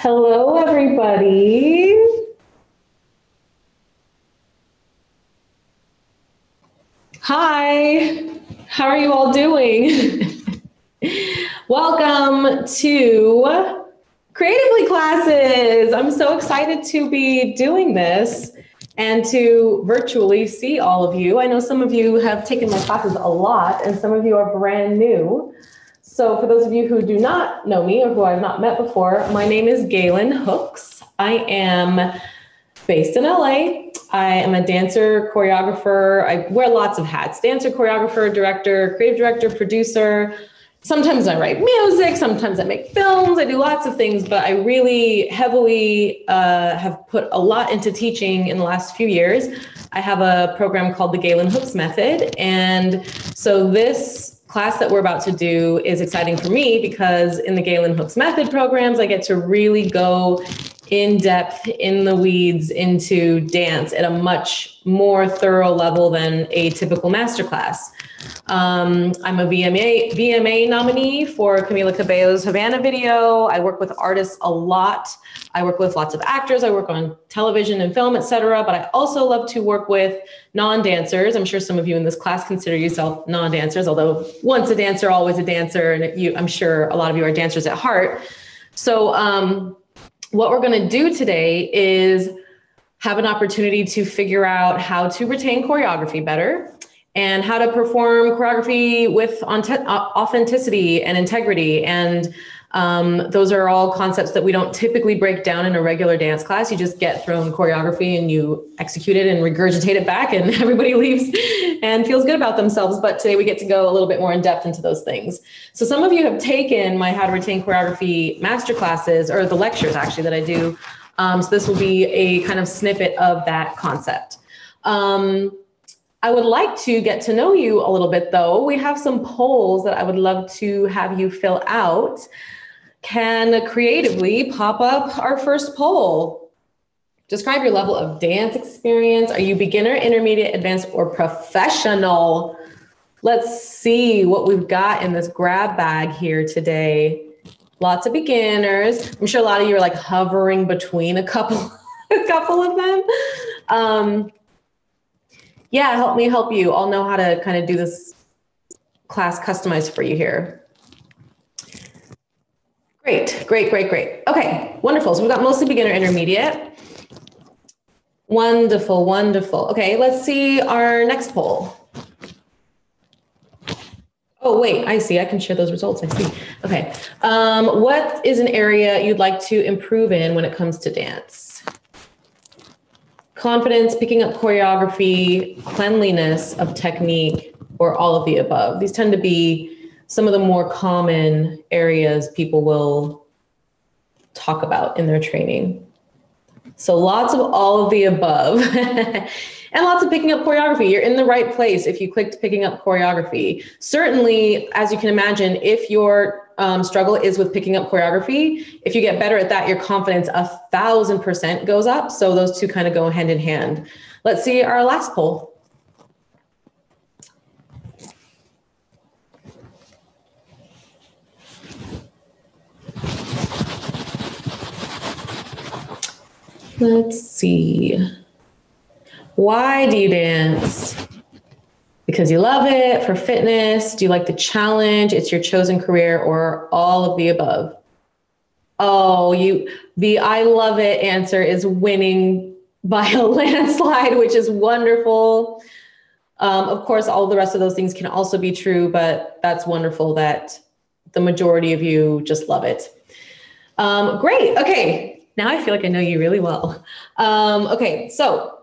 Hello, everybody. Hi, how are you all doing? Welcome to Creatively Classes. I'm so excited to be doing this and to virtually see all of you. I know some of you have taken my classes a lot and some of you are brand new. So for those of you who do not know me or who I've not met before, my name is Galen Hooks. I am based in LA. I am a dancer, choreographer. I wear lots of hats: dancer, choreographer, director, creative director, producer. Sometimes I write music, sometimes I make films, I do lots of things, but I really heavily have put a lot into teaching in the last few years. I have a program called the Galen Hooks Method. And so this class that we're about to do is exciting for me because in the Galen Hooks Method programs, I get to really go in depth, in the weeds, into dance at a much more thorough level than a typical masterclass. I'm a VMA nominee for Camila Cabello's Havana video. I work with artists a lot. I work with lots of actors. I work on television and film, etc. But I also love to work with non-dancers. I'm sure some of you in this class consider yourself non-dancers, although once a dancer, always a dancer. And I'm sure a lot of you are dancers at heart. So what we're going to do today is have an opportunity to figure out how to retain choreography better and how to perform choreography with authenticity and integrity. And those are all concepts that we don't typically break down in a regular dance class. You just get thrown choreography and you execute it and regurgitate it back and everybody leaves and feels good about themselves. But today we get to go a little bit more in depth into those things. So some of you have taken my How to Retain Choreography masterclasses, or the lectures actually that I do. So this will be a kind of snippet of that concept. I would like to get to know you a little bit though. We have some polls that I would love to have you fill out. Can creatively pop up our first poll. Describe your level of dance experience. Are you beginner, intermediate, advanced, or professional? Let's see what we've got in this grab bag here today. Lots of beginners. I'm sure a lot of you are like hovering between a couple of them. Yeah, help me help you. I'll know how to kind of do this class customized for you here. Great. Okay, wonderful. So we've got mostly beginner, intermediate. Wonderful. Okay, let's see our next poll. Oh, wait, I see. I can share those results. I see. Okay. What is an area you'd like to improve in when it comes to dance? Confidence, picking up choreography, cleanliness of technique, or all of the above. These tend to be some of the more common areas people will talk about in their training. So lots of all of the above and lots of picking up choreography. You're in the right place if you clicked picking up choreography. Certainly, as you can imagine, if your struggle is with picking up choreography, if you get better at that, your confidence 1,000% goes up. So those two kind of go hand in hand. Let's see our last poll. Let's see. Why do you dance? Because you love it, for fitness? Do you like the challenge? It's your chosen career, or all of the above? Oh, the I love it answer is winning by a landslide, which is wonderful. Of course, all the rest of those things can also be true, but that's wonderful that the majority of you just love it. Great. Okay. Now I feel like I know you really well. Okay. So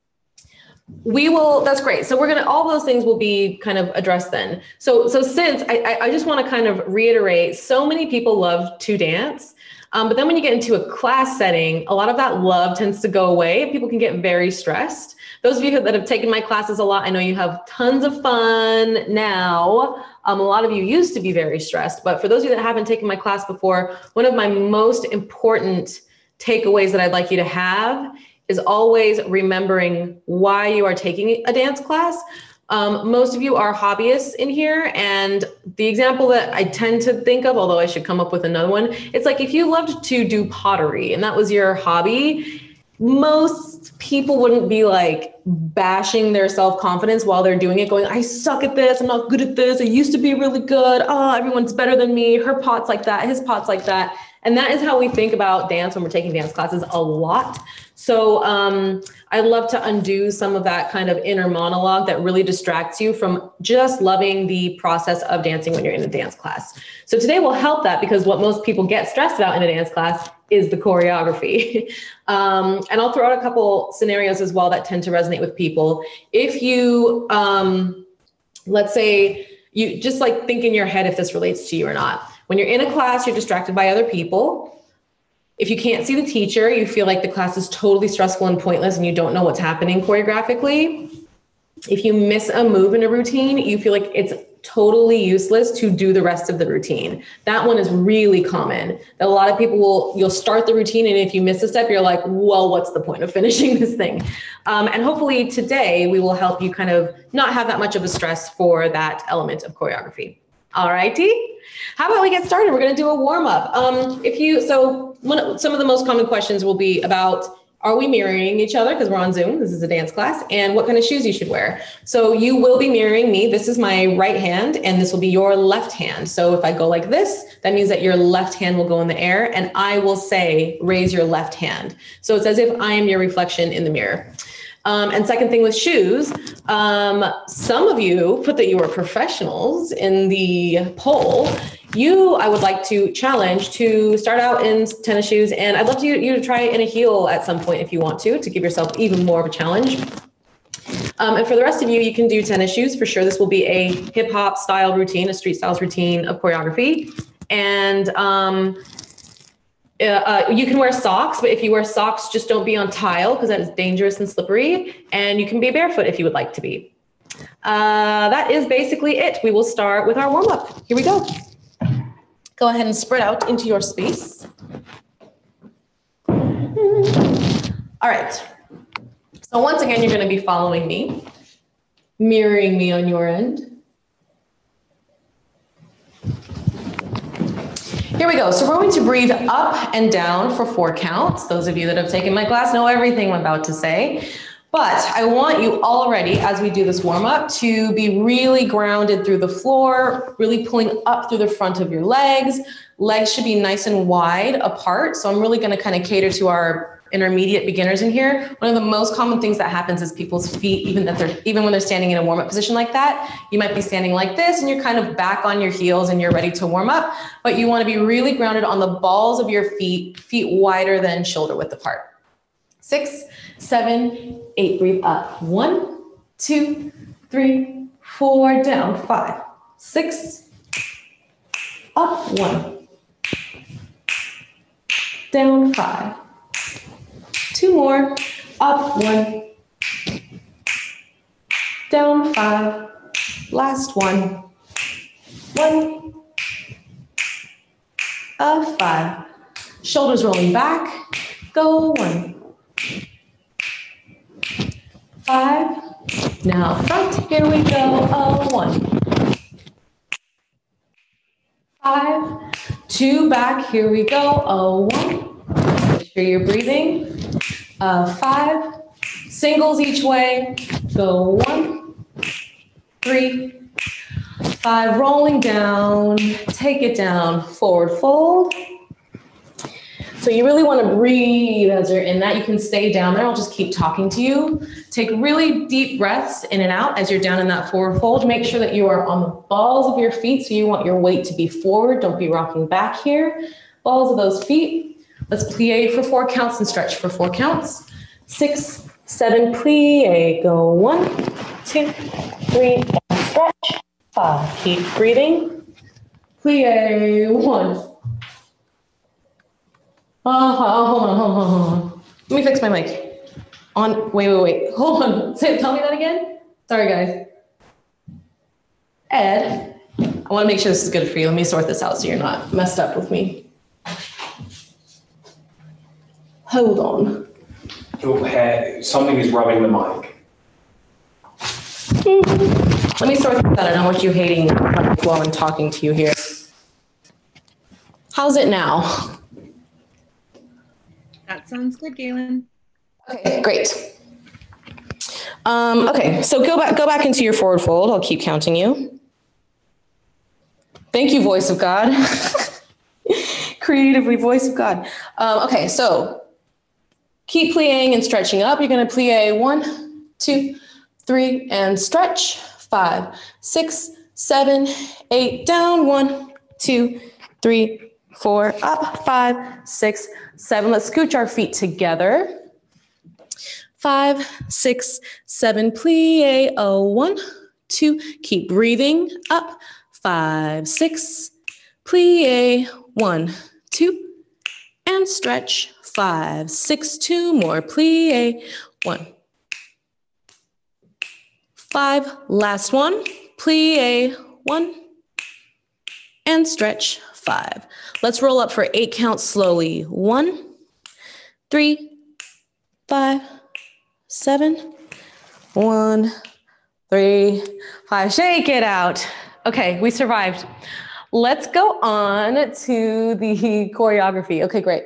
that's great. So all those things will be kind of addressed then. So since I just want to kind of reiterate, so many people love to dance. But then when you get into a class setting, a lot of that love tends to go away and people can get very stressed. Those of you that have taken my classes a lot, I know you have tons of fun now. A lot of you used to be very stressed, but for those of you that haven't taken my class before, one of my most important takeaways that I'd like you to have is always remembering why you are taking a dance class. Most of you are hobbyists in here, and the example that I tend to think of, although I should come up with another one, it's like if you loved to do pottery and that was your hobby, most people wouldn't be like bashing their self-confidence while they're doing it, going, I suck at this, I'm not good at this, I used to be really good, oh, everyone's better than me, her pot's like that, his pot's like that. And that is how we think about dance when we're taking dance classes a lot. So I love to undo some of that kind of inner monologue that really distracts you from just loving the process of dancing when you're in a dance class. So today will help that, because what most people get stressed about in a dance class is the choreography. And I'll throw out a couple scenarios as well that tend to resonate with people. If you, let's say, you just like think in your head if this relates to you or not. When you're in a class, you're distracted by other people. If you can't see the teacher, you feel like the class is totally stressful and pointless and you don't know what's happening choreographically. If you miss a move in a routine, you feel like it's totally useless to do the rest of the routine. That one is really common. A lot of people you'll start the routine, and if you miss a step, you're like, well, what's the point of finishing this thing? And hopefully today we will help you kind of not have that much of a stress for that element of choreography. All righty. How about we get started? We're going to do a warm up. Some of the most common questions will be about, are we mirroring each other? Because we're on Zoom, this is a dance class, and what kind of shoes you should wear. So you will be mirroring me. This is my right hand, and this will be your left hand. So if I go like this, that means that your left hand will go in the air, and I will say, raise your left hand. So it's as if I am your reflection in the mirror. And second thing with shoes, some of you put that you are professionals in the poll. I would like to challenge to start out in tennis shoes, and I'd love you to try in a heel at some point if you want to give yourself even more of a challenge. And for the rest of you, you can do tennis shoes for sure. This will be a hip hop style routine, a street styles routine of choreography. And you can wear socks, but if you wear socks, just don't be on tile because that is dangerous and slippery. And you can be barefoot if you would like to be. That is basically it. We will start with our warm up. Here we go. Go ahead and spread out into your space. All right. So once again, you're going to be following me, mirroring me on your end. Here we go. So we're going to breathe up and down for 4 counts. Those of you that have taken my class know everything I'm about to say. But I want you already, as we do this warm up, to be really grounded through the floor, really pulling up through the front of your legs. Legs should be nice and wide apart. So I'm really going to kind of cater to our intermediate beginners in here. One of the most common things that happens is people's feet, even when they're standing in a warm-up position like that, you might be standing like this and you're kind of back on your heels and you're ready to warm up, but you want to be really grounded on the balls of your feet wider than shoulder width apart. 6, 7, 8, breathe up. 1, 2, 3, 4, down. 5, 6, up. 1, down. 5. 2 more, up. 1, down. 5, last one, 1, up. 5, shoulders rolling back, go. 1, 5, now front, here we go. 1, 5, 2 back, here we go. 1, make sure you're breathing. 5, singles each way, go. 1, 3, 5, rolling down, take it down, forward fold. So you really want to breathe as you're in that. You can stay down there. I'll just keep talking to you. Take really deep breaths in and out as you're down in that forward fold. Make sure that you are on the balls of your feet. So you want your weight to be forward. Don't be rocking back here. Balls of those feet. Let's plie for 4 counts and stretch for 4 counts. 6, 7, plie. Go. 1, 2, 3, and stretch. 5, keep breathing. Plie. 1. Hold on. Let me fix my mic. Wait. Hold on. Tell me that again. Sorry, guys. Ed, I want to make sure this is good for you. Let me sort this out so you're not messed up with me. Hold on. Your hair, something is rubbing the mic. Let me sort this out. I don't want you hating while I'm talking to you here. How's it now? That sounds good, Galen. Okay, great. Okay, so go back into your forward fold. I'll keep counting you. Thank you, voice of God. Creatively, voice of God. Okay, so keep plieing and stretching up. You're going to plie 1, 2, 3, and stretch. 5, 6, 7, 8, down. 1, 2, 3, 4, up. 5, 6, 7. Let's scooch our feet together. 5, 6, 7, plie. 1, 2, keep breathing. Up. 5, 6, plie. 1, 2, and stretch. 5, 6, 2 more, plie. 1, 5, last one, plie. 1, and stretch. 5. Let's roll up for 8 counts slowly. 1, 3, 5, 7, 1, 3, 5. Shake it out. Okay, we survived. Let's go on to the choreography. Okay, great.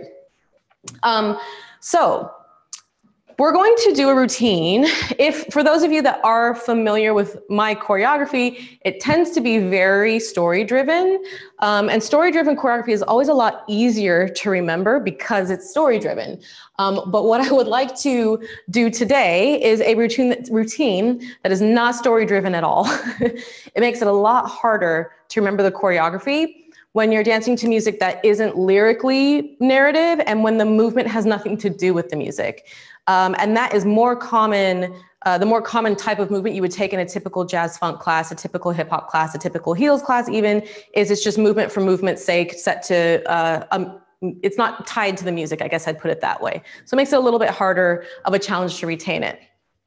So we're going to do a routine. For those of you that are familiar with my choreography, it tends to be very story-driven. And story-driven choreography is always a lot easier to remember because it's story-driven. But what I would like to do today is a routine that is not story-driven at all. It makes it a lot harder to remember the choreography when you're dancing to music that isn't lyrically narrative and when the movement has nothing to do with the music. And that is more common, the more common type of movement you would take in a typical jazz funk class, a typical hip hop class, a typical heels class even, is it's just movement for movement's sake, set to, it's not tied to the music, I guess I'd put it that way. So it makes it a little bit harder of a challenge to retain it.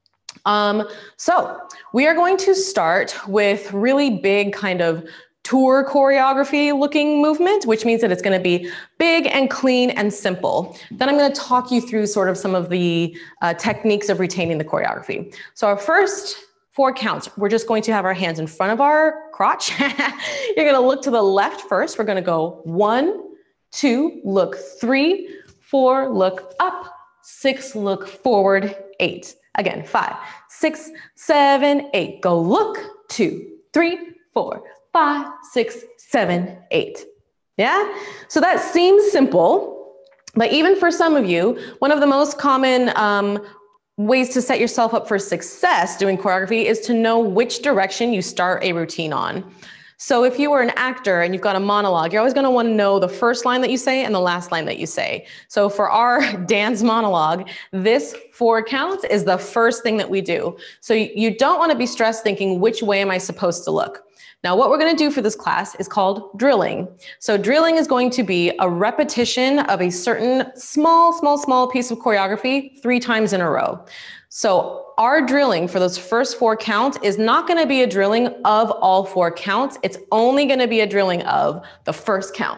So we are going to start with really big kind of tour choreography looking movement, which means that it's going to be big and clean and simple. Then I'm going to talk you through sort of some of the techniques of retaining the choreography. So our first 4 counts, we're just going to have our hands in front of our crotch. You're going to look to the left first. We're going to go 1, 2, look 3, 4, look up, 6, look forward, 8. Again, 5, 6, 7, 8. Go look, 2, 3, 4, 5, 6, 7, 8. Yeah? So that seems simple, but even for some of you, one of the most common ways to set yourself up for success doing choreography is to know which direction you start a routine on. So if you were an actor and you've got a monologue, you're always going to want to know the first line that you say and the last line that you say. So for our dance monologue, this 4 counts is the first thing that we do. So you don't want to be stressed thinking, which way am I supposed to look? Now, what we're going to do for this class is called drilling. So drilling is going to be a repetition of a certain small piece of choreography 3 times in a row. So our drilling for those first 4 counts is not going to be a drilling of all 4 counts. It's only going to be a drilling of the first count.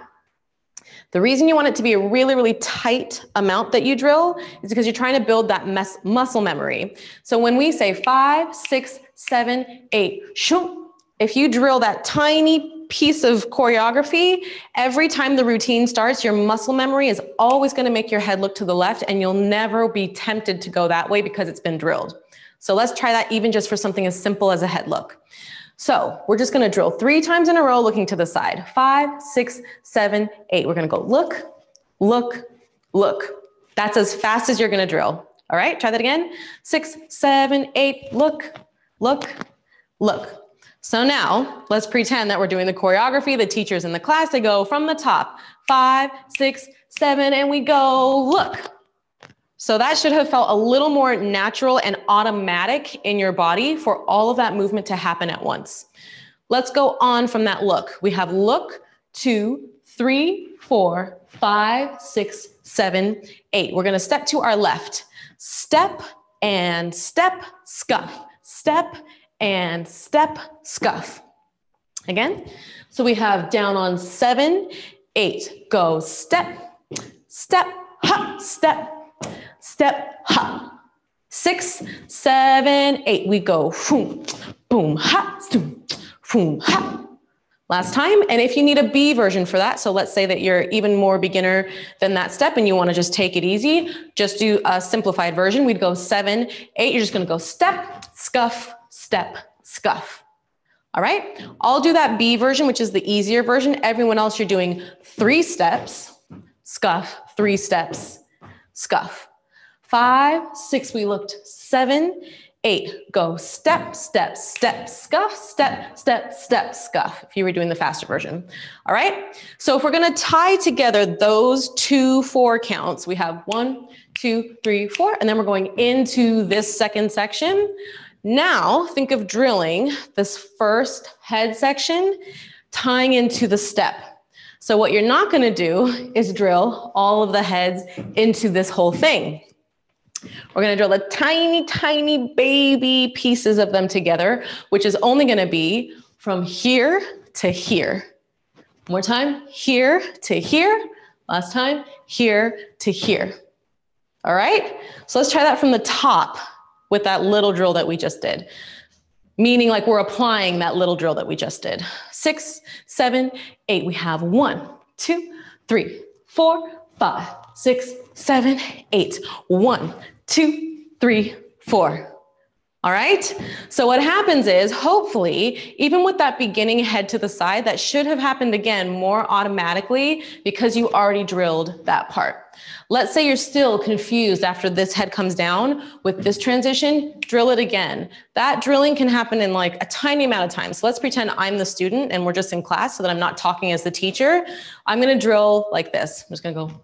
The reason you want it to be a really, really tight amount that you drill is because you're trying to build that muscle memory. So when we say 5, 6, 7, 8, shoo, if you drill that tiny piece of choreography, every time the routine starts, your muscle memory is always going to make your head look to the left, and you'll never be tempted to go that way because it's been drilled. So let's try that even just for something as simple as a head look. So we're just going to drill 3 times in a row, looking to the side. 5, 6, 7, 8. We're going to go look, look, look. That's as fast as you're going to drill. All right, try that again. 6, 7, 8, look, look, look. So now let's pretend that we're doing the choreography. The teachers in the class, they go from the top, 5, 6, 7, and we go look. So that should have felt a little more natural and automatic in your body for all of that movement to happen at once. Let's go on from that look. We have look, 2, 3, 4, 5, 6, 7, 8. We're going to step to our left. Step and step, scuff. Step and step, scuff. Again. So we have down on 7, 8. Go step, step, hop, step, step, hop. 6, 7, 8. We go boom, boom, boom, ha, zoom, boom, ha. Last time. And if you need a B version for that, so let's say that you're even more beginner than that step and you want to just take it easy, just do a simplified version. We'd go 7, 8. You're just going to go step, scuff, step, scuff. All right. I'll do that B version, which is the easier version. Everyone else, you're doing 3 steps, scuff, 3 steps, scuff. 5, 6, we looked 7, 8, go step, step, step, scuff, step, step, step, scuff, if you were doing the faster version. All right, so if we're gonna tie together those 2 4 counts, we have 1, 2, 3, 4, and then we're going into this second section. Now, think of drilling this first head section, tying into the step. So what you're not gonna do is drill all of the heads into this whole thing. We're gonna drill the tiny, tiny baby pieces of them together, which is only gonna be from here to here. One more time, here to here. Last time, here to here. All right, so let's try that from the top with that little drill that we just did. Meaning like we're applying that little drill that we just did. 6, 7, 8, we have 1, 2, 3, 4, 5, 6, 7, 8. 1, 2, 3, 4. All right. So what happens is hopefully, even with that beginning head to the side, that should have happened again more automatically because you already drilled that part. Let's say you're still confused after this head comes down with this transition, drill it again. That drilling can happen in like a tiny amount of time. So let's pretend I'm the student and we're just in class so that I'm not talking as the teacher. I'm going to drill like this. I'm just going to go.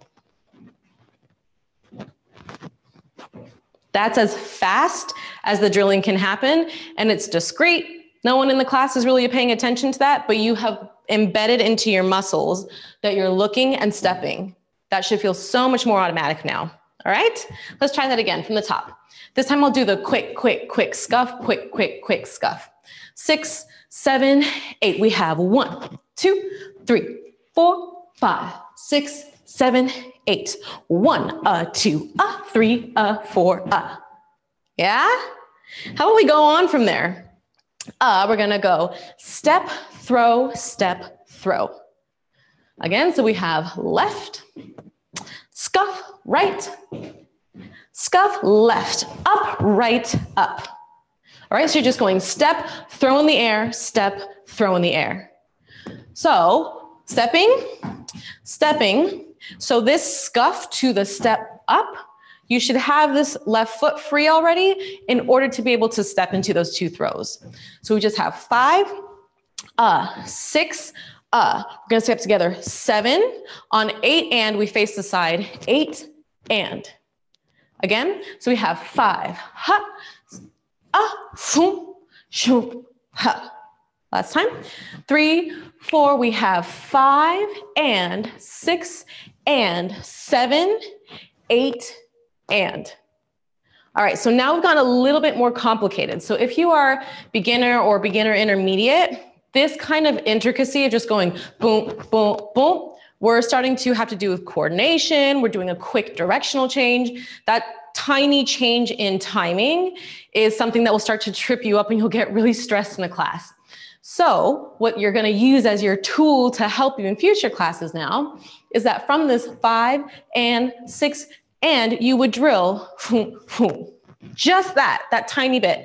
That's as fast as the drilling can happen, and it's discrete. No one in the class is really paying attention to that, but you have embedded into your muscles that you're looking and stepping. That should feel so much more automatic now. All right, let's try that again from the top. This time I'll do the quick, quick, quick scuff, quick, quick, quick scuff. 6, 7, 8. We have 1, 2, 3, 4, 5, 6, 7, 8. 1, 2, 3, 4, Yeah? How about we go on from there? We're gonna go step, throw, step, throw. Again, so we have left, scuff, right, scuff, left, up, right, up. All right, so you're just going step, throw in the air, step, throw in the air. So stepping, stepping. So this scuff to the step up, you should have this left foot free already in order to be able to step into those 2 throws. So we just have 5, 6, we're gonna step together 7, on 8 and we face the side, 8 and. Again, so we have 5, ha, shoom, shoom, ha. Last time, 3, 4, we have 5 and 6 and 7, 8 and. All right, so now we've gone a little bit more complicated. So if you are beginner or beginner intermediate, this kind of intricacy of just going boom, boom, boom, we're starting to have to do with coordination. We're doing a quick directional change. That tiny change in timing is something that will start to trip you up and you'll get really stressed in a class. So what you're going to use as your tool to help you in future classes now is that from this 5 and 6 and you would drill just that tiny bit.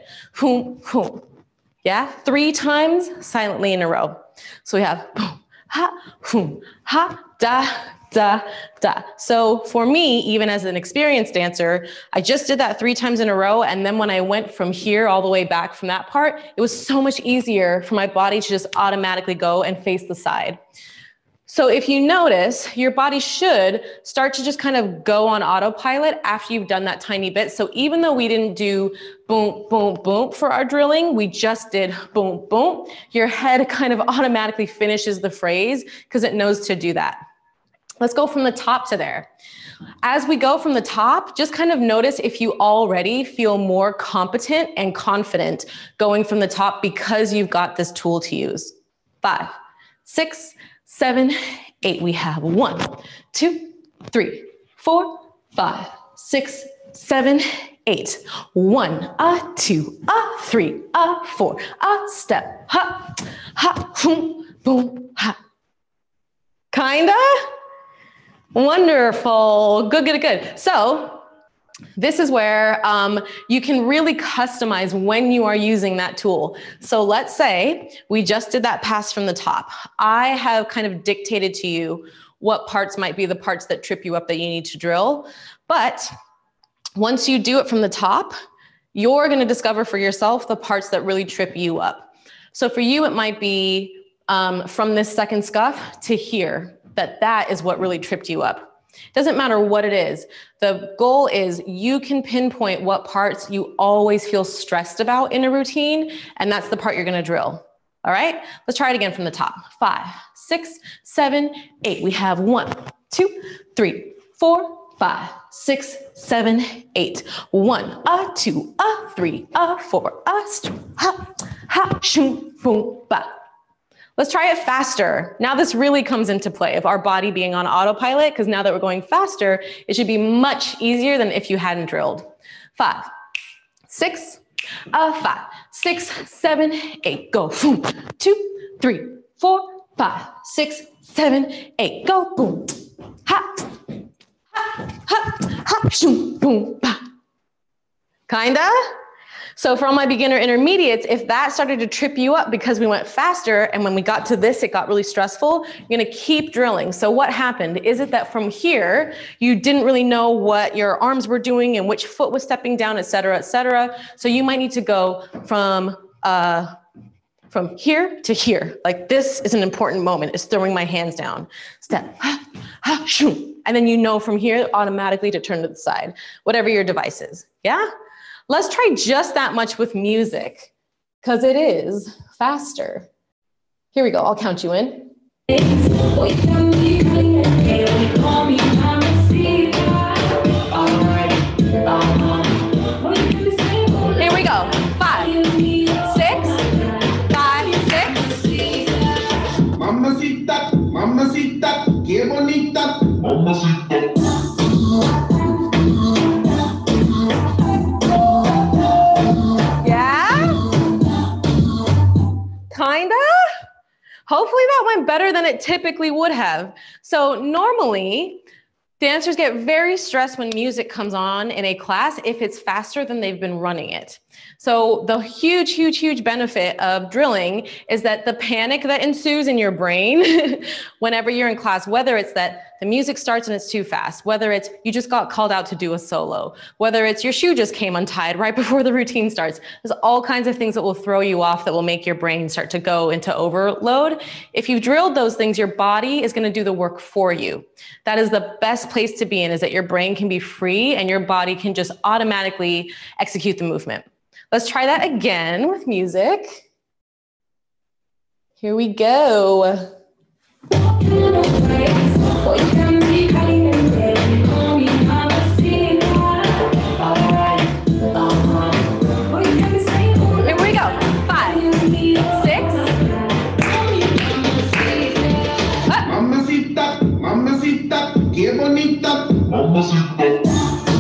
Yeah, 3 times silently in a row. So we have boom, ha, da, da, da. So for me, even as an experienced dancer, I just did that 3 times in a row. And then when I went from here all the way back from that part, it was so much easier for my body to just automatically go and face the side. So if you notice, your body should start to just kind of go on autopilot after you've done that tiny bit. So even though we didn't do boom, boom, boom for our drilling, we just did boom, boom. Your head kind of automatically finishes the phrase because it knows to do that. Let's go from the top to there. As we go from the top, just kind of notice if you already feel more competent and confident going from the top because you've got this tool to use. 5, 6, 7, 8. We have 1, 2, 3, 4, 5, 6, 7, 8. 1, a 2, a 3, a 4, a step, ha, ha, boom, boom, ha. Kinda? Wonderful. Good, good, good. So this is where you can really customize when you are using that tool. So let's say we just did that pass from the top. I have kind of dictated to you what parts might be the parts that trip you up that you need to drill. But once you do it from the top, you're going to discover for yourself the parts that really trip you up. So for you, it might be from this second scuff to here, that is what really tripped you up. Doesn't matter what it is. The goal is you can pinpoint what parts you always feel stressed about in a routine, and that's the part you're gonna drill. All right, let's try it again from the top. 5, 6, 7, 8. We have 1, 2, 3, 4, 5, 6, 7, 8. 1, a 2, a 3, a 4, a ha, ha, shoo, boom, ba. Let's try it faster. Now this really comes into play of our body being on autopilot, because now that we're going faster, it should be much easier than if you hadn't drilled. 5, 6, 5, 6, 7, 8. Go. 2, 3, 4, 5, 6, 7, 8. Go. Boom. Ha. Ha. Ha. Ha. Shoom. Boom. Ba. Kinda? So for all my beginner intermediates, if that started to trip you up because we went faster and when we got to this, it got really stressful, you're gonna keep drilling. So what happened? Is it that from here, you didn't really know what your arms were doing and which foot was stepping down, et cetera, et cetera. So you might need to go from here to here. Like this is an important moment, is throwing my hands down. Step, ha, ha, shoo. And then you know from here automatically to turn to the side, whatever your device is, yeah? Let's try just that much with music, because it is faster. Here we go, I'll count you in. Here we go, 5, 6, 5, 6. Mamacita, mamacita, qué bonita. Mamacita. Kinda? Hopefully that went better than it typically would have. So normally, dancers get very stressed when music comes on in a class if it's faster than they've been running it. So the huge, huge, huge benefit of drilling is that the panic that ensues in your brain whenever you're in class, whether it's that the music starts and it's too fast, whether it's you just got called out to do a solo, whether it's your shoe just came untied right before the routine starts, there's all kinds of things that will throw you off that will make your brain start to go into overload. If you've drilled those things, your body is going to do the work for you. That is the best place to be in, is that your brain can be free and your body can just automatically execute the movement. Let's try that again with music. Here we go. Here we go. 5, 6. Mamacita, mamacita, qué bonita. Mamacita.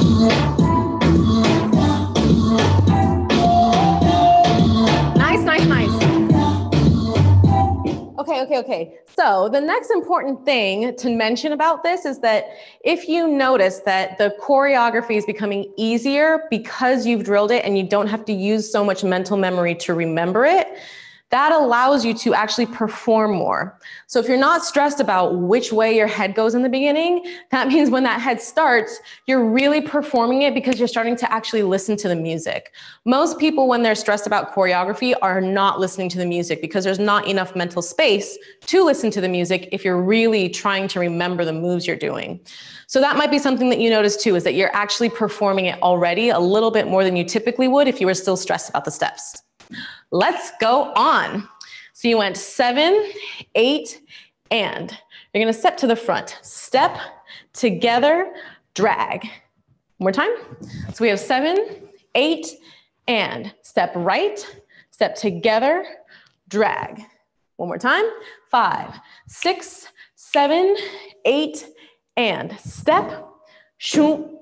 Okay. So the next important thing to mention about this is that if you notice that the choreography is becoming easier because you've drilled it and you don't have to use so much mental memory to remember it, that allows you to actually perform more. So if you're not stressed about which way your head goes in the beginning, that means when that head starts, you're really performing it because you're starting to actually listen to the music. Most people, when they're stressed about choreography, are not listening to the music because there's not enough mental space to listen to the music if you're really trying to remember the moves you're doing. So that might be something that you notice too, is that you're actually performing it already a little bit more than you typically would if you were still stressed about the steps. Let's go on. So you went 7, 8, and you're gonna step to the front. Step, together, drag. One more time. So we have 7, 8, and step right, step together, drag. One more time. 5, 6, 7, 8, and step, shoot,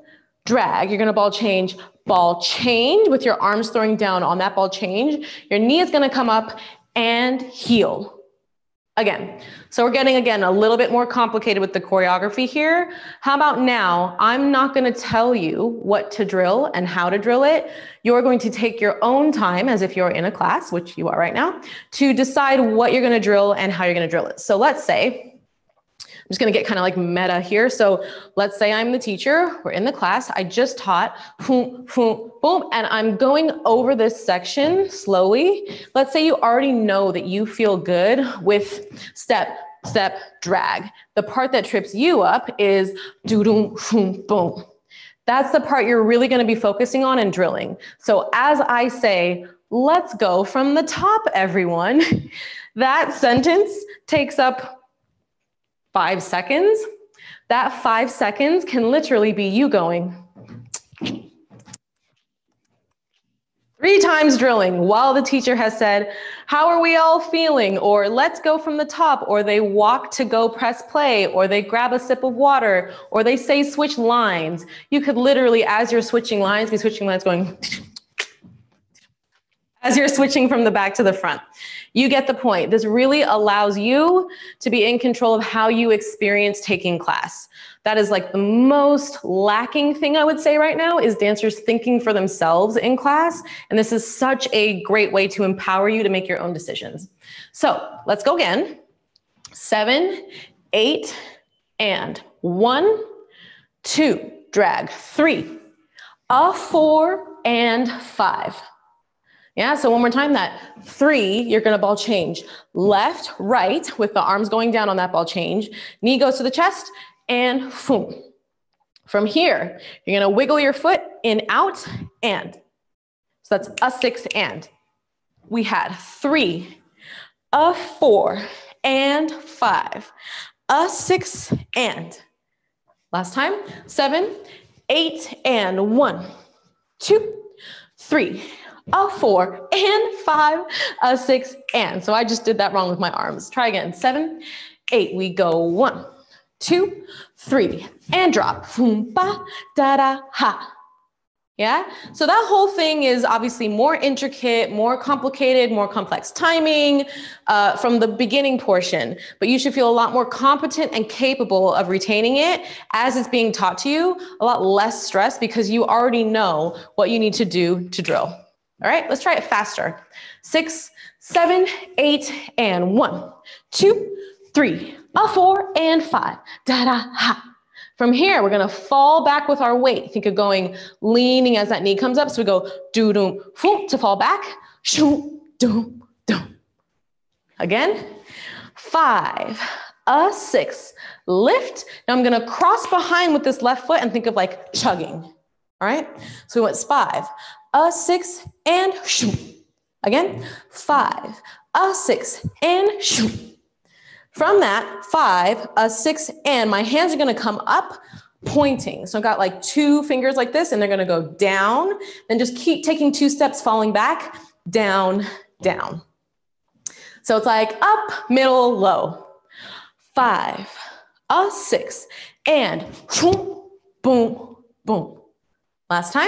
drag. You're gonna ball change with your arms throwing down on that ball change. Your knee is gonna come up and heel. Again, so we're getting, again, a little bit more complicated with the choreography here. How about now, I'm not gonna tell you what to drill and how to drill it. You're going to take your own time, as if you're in a class, which you are right now, to decide what you're gonna drill and how you're gonna drill it. So let's say, I'm just gonna get kind of like meta here. So let's say I'm the teacher, we're in the class, I just taught, boom, boom, boom, and I'm going over this section slowly. Let's say you already know that you feel good with step, step, drag. The part that trips you up is doo-doo, boom, boom. That's the part you're really gonna be focusing on and drilling. So as I say, let's go from the top, everyone. That sentence takes up 5 seconds. That 5 seconds can literally be you going 3 times drilling while the teacher has said, how are we all feeling? Or let's go from the top, or they walk to go press play, or they grab a sip of water, or they say switch lines. You could literally, as you're switching lines, be switching lines going as you're switching from the back to the front. You get the point. This really allows you to be in control of how you experience taking class. That is like the most lacking thing I would say right now is dancers thinking for themselves in class. And this is such a great way to empower you to make your own decisions. So let's go again. 7, 8, and 1, 2, drag, 3, a 4, and 5. Yeah, so one more time, that 3, you're gonna ball change. Left, right, with the arms going down on that ball change. Knee goes to the chest, and boom. From here, you're gonna wiggle your foot in, out, and. So that's a 6, and. We had 3, a 4, and 5. A 6, and. Last time, 7, 8, and 1, 2, 3. A 4, and 5, a 6, and. So I just did that wrong with my arms. Try again. 7, 8, we go 1, 2, 3, and drop. Boom, ba, da, da, ha. Yeah? So that whole thing is obviously more intricate, more complicated, more complex timing from the beginning portion, but you should feel a lot more competent and capable of retaining it as it's being taught to you, a lot less stress because you already know what you need to do to drill. All right, let's try it faster. 6, 7, 8, and 1, 2, 3, a 4, and 5. Da da ha. From here, we're gonna fall back with our weight. Think of going leaning as that knee comes up. So we go doo doom to fall back. Shoo doom doom. Again. 5, a 6, lift. Now I'm gonna cross behind with this left foot and think of like chugging. All right. So we went 5. A 6, and shoo. Again, 5, a 6, and shoo. From that, 5, a 6, and my hands are gonna come up, pointing. So I've got like 2 fingers like this, and they're gonna go down, then just keep taking 2 steps, falling back, down, down. So it's like up, middle, low. 5, a 6, and boom, boom, boom. Last time.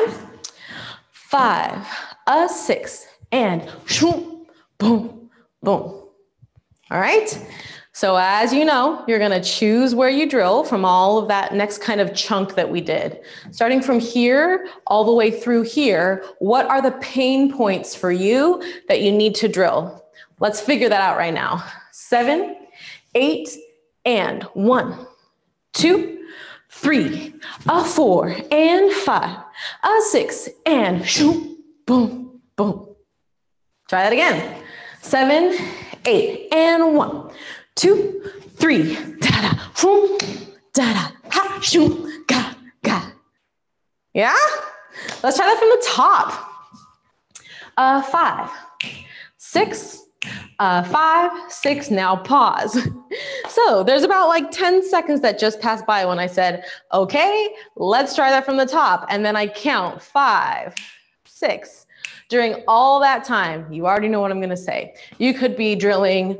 5, a 6, and shoom, boom, boom. All right. So as you know, you're gonna choose where you drill from all of that next kind of chunk that we did. Starting from here, all the way through here, what are the pain points for you that you need to drill? Let's figure that out right now. 7, 8, and 1, 2, 3, a 4, and 5, a 6, and shoom, boom, boom. Try that again. 7, 8, and 1, 2, 3, da da, boom, da da, ha, shoom, ga, ga. Yeah? Let's try that from the top. 5, 6, 5, 6, now pause. So there's about like 10 seconds that just passed by when I said, okay, let's try that from the top. And then I count 5, 6. During all that time, you already know what I'm gonna say. You could be drilling,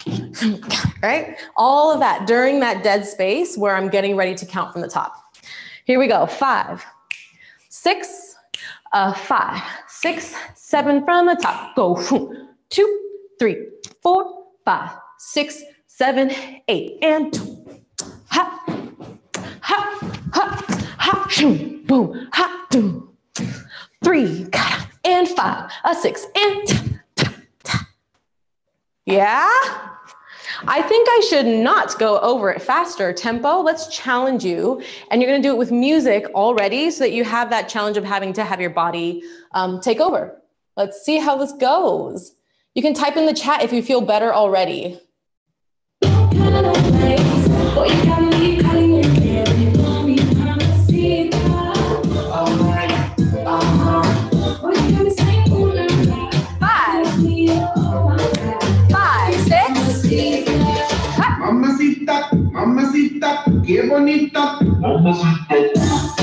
right? All of that during that dead space where I'm getting ready to count from the top. Here we go. 5, 6, 5, 6, 7 from the top. Go. 2, 3, 4, 5, 6, 7, 8, and 2. Ha, ha, ha, ha, shoom, boom, ha, doom. 3, and 5, 6, and ta, ta. Yeah? I think I should not go over it faster. Tempo, let's challenge you. And you're gonna do it with music already so that you have that challenge of having to have your body take over. Let's see how this goes. You can type in the chat if you feel better already. Mamacita, mamacita, qué bonita. Mamacita.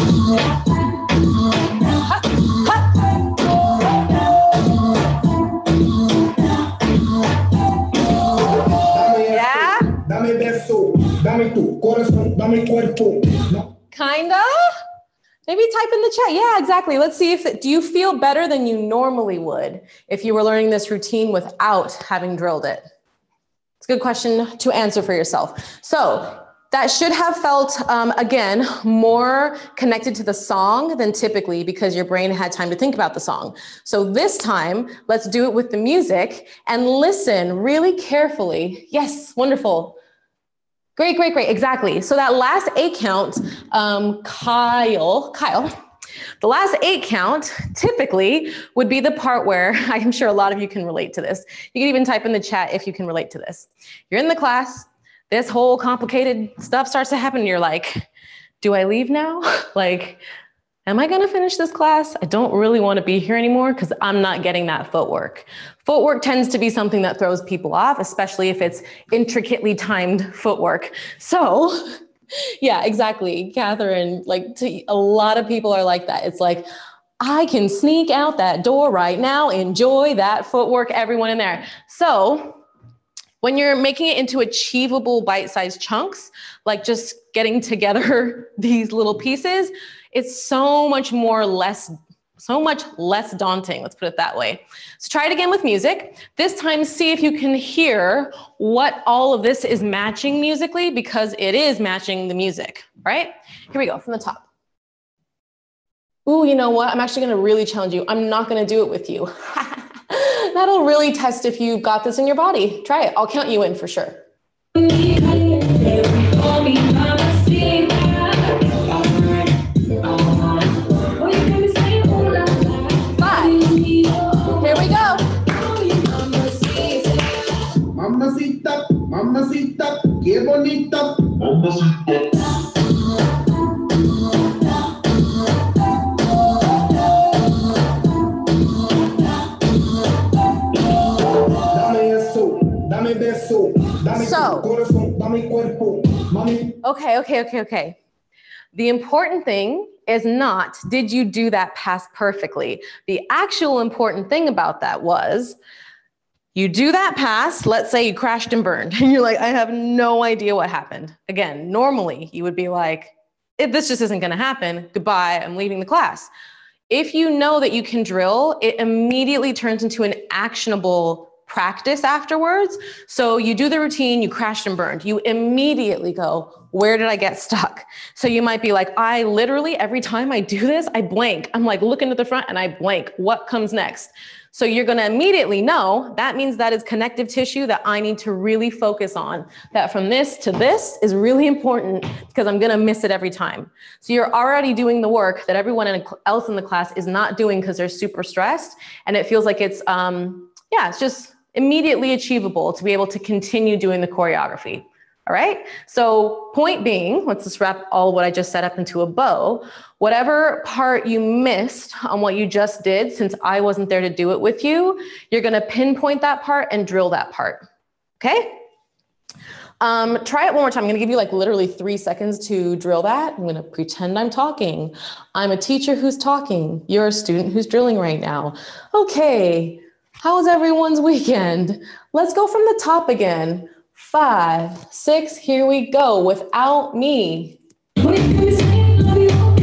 Yeah? Dame beso, dame tu corazón, dame cuerpo. Kinda? Maybe type in the chat. Yeah, exactly. Let's see do you feel better than you normally would if you were learning this routine without having drilled it? It's a good question to answer for yourself. So that should have felt, again, more connected to the song than typically because your brain had time to think about the song. So this time, let's do it with the music and listen really carefully. Yes, wonderful. Great, great, great, exactly. So that last 8 count, Kyle, the last 8 count typically would be the part where I'm sure a lot of you can relate to this. You can even type in the chat if you can relate to this. You're in the class, this whole complicated stuff starts to happen. And you're like, do I leave now? Like, am I gonna finish this class? I don't really wanna be here anymore because I'm not getting that footwork. Footwork tends to be something that throws people off, especially if it's intricately timed footwork. So, yeah, exactly, Catherine, like a lot of people are like that. It's like, I can sneak out that door right now, enjoy that footwork, everyone in there. So when you're making it into achievable bite-sized chunks, like just getting together these little pieces, it's so much less daunting, let's put it that way. So try it again with music. This time, see if you can hear what all of this is matching musically, because it is matching the music, right? Here we go, from the top. Ooh, you know what? I'm actually gonna really challenge you. I'm not gonna do it with you. That'll really test if you've got this in your body. Try it, I'll count you in for sure. 5. Here we go. Mamacita, mamacita, qué bonita. Mamacita. So, okay. The important thing is not, did you do that pass perfectly? The actual important thing about that was, you do that pass, let's say you crashed and burned, and you're like, I have no idea what happened. Again, normally you would be like, this just isn't gonna happen, goodbye, I'm leaving the class. If you know that you can drill, it immediately turns into an actionable practice afterwards. So you do the routine, you crashed and burned. You immediately go, where did I get stuck? So you might be like, I literally, every time I do this, I blank. I'm like looking at the front and I blank. What comes next? So you're gonna immediately know, that means that is connective tissue that I need to really focus on. That from this to this is really important because I'm gonna miss it every time. So you're already doing the work that everyone else in the class is not doing because they're super stressed. And it feels like it's, it's just immediately achievable to be able to continue doing the choreography. All right. So point being, let's just wrap all what I just set up into a bow. Whatever part you missed on what you just did, since I wasn't there to do it with you, you're going to pinpoint that part and drill that part. Okay. Try it one more time. I'm going to give you like literally 3 seconds to drill that. I'm going to pretend I'm talking. I'm a teacher who's talking. You're a student who's drilling right now. Okay. How was everyone's weekend? Let's go from the top again. 5, 6, here we go, without me.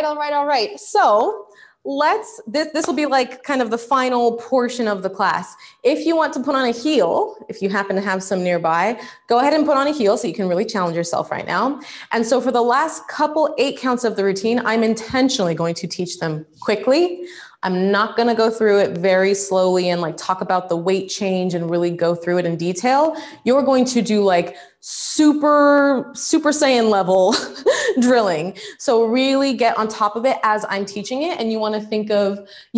right, all right, all right. So this will be like kind of the final portion of the class. If you want to put on a heel, if you happen to have some nearby, go ahead and put on a heel so you can really challenge yourself right now. And so for the last couple 8 counts of the routine, I'm intentionally going to teach them quickly. I'm not going to go through it very slowly and like talk about the weight change and really go through it in detail. You're going to do like super Saiyan level drilling. So really get on top of it as I'm teaching it. And you want to think of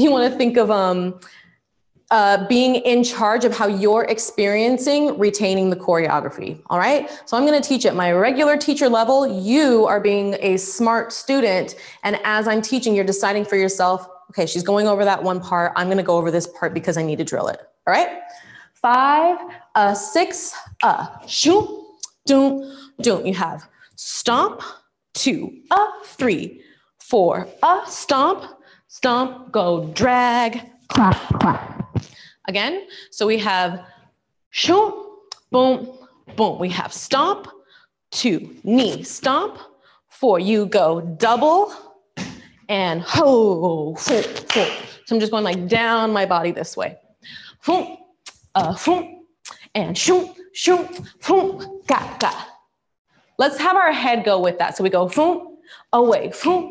being in charge of how you're experiencing retaining the choreography. All right. So I'm going to teach at my regular teacher level. You are being a smart student. And as I'm teaching, you're deciding for yourself, okay, she's going over that one part. I'm going to go over this part because I need to drill it. All right. 5, 6, shoot. Doom, doom. You have stomp, 2, 3, 4, stomp, stomp, go drag, clap, clap. Again, so we have shoot, boom, boom. We have stomp, 2, knee, stomp, 4, you go double, and ho, ho, ho. So I'm just going like down my body this way. Boom, boom, and shoot, shoot, boom, ga, ga. Let's have our head go with that. So we go boom, away,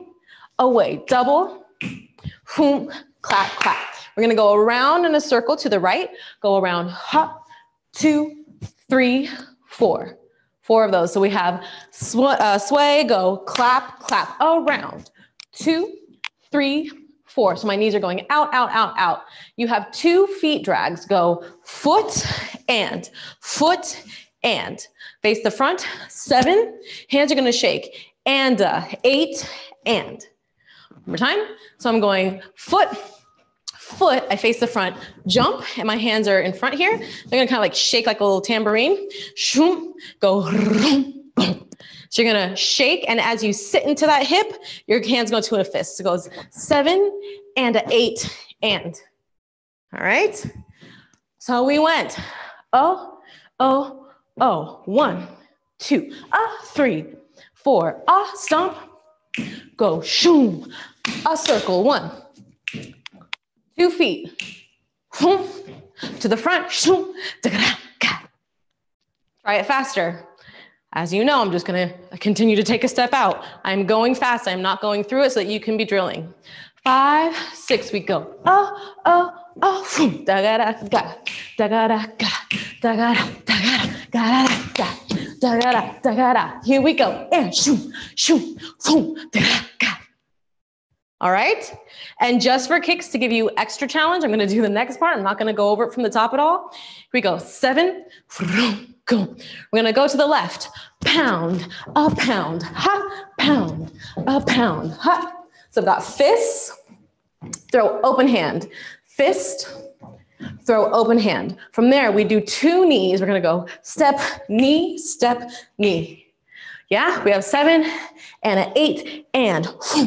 double, boom, clap, clap. We're gonna go around in a circle to the right, go around, hop, 2, 3, 4. 4 of those. So we have sway, go, clap, clap, around, 2, 3, 4. So my knees are going out, out, out, out. You have 2 feet drags. Go foot and face the front. 7, hands are going to shake. And 8 and. One more time. So I'm going foot, I face the front, jump, and my hands are in front here. They're going to kind of like shake like a little tambourine. Shoom, go, boom. So you're gonna shake, and as you sit into that hip, your hands go to a fist. So it goes 7 and 8 and. All right. So we went. Oh, oh, oh. 1, 2, 3, 4. Stomp. Go shoom. A circle. 1, 2 feet. Shoom. To the front. Shoom. Try it faster. As you know, I'm just gonna continue to take a step out. I'm going fast, I'm not going through it so that you can be drilling. 5, 6, we go. Oh, oh, oh, da ga da ga, da ga da ga, da ga da ga da da ga da da. Here we go. And shoom, shoom, shoom, da ga ga. All right? And just for kicks, to give you extra challenge, I'm gonna do the next part. I'm not gonna go over it from the top at all. Here we go. 7, go. We're gonna go to the left. Pound, ha, pound, a pound, ha. So I've got fists, throw open hand, fist, throw open hand. From there, we do 2 knees. We're gonna go step, knee, Yeah, we have 7 and an 8 and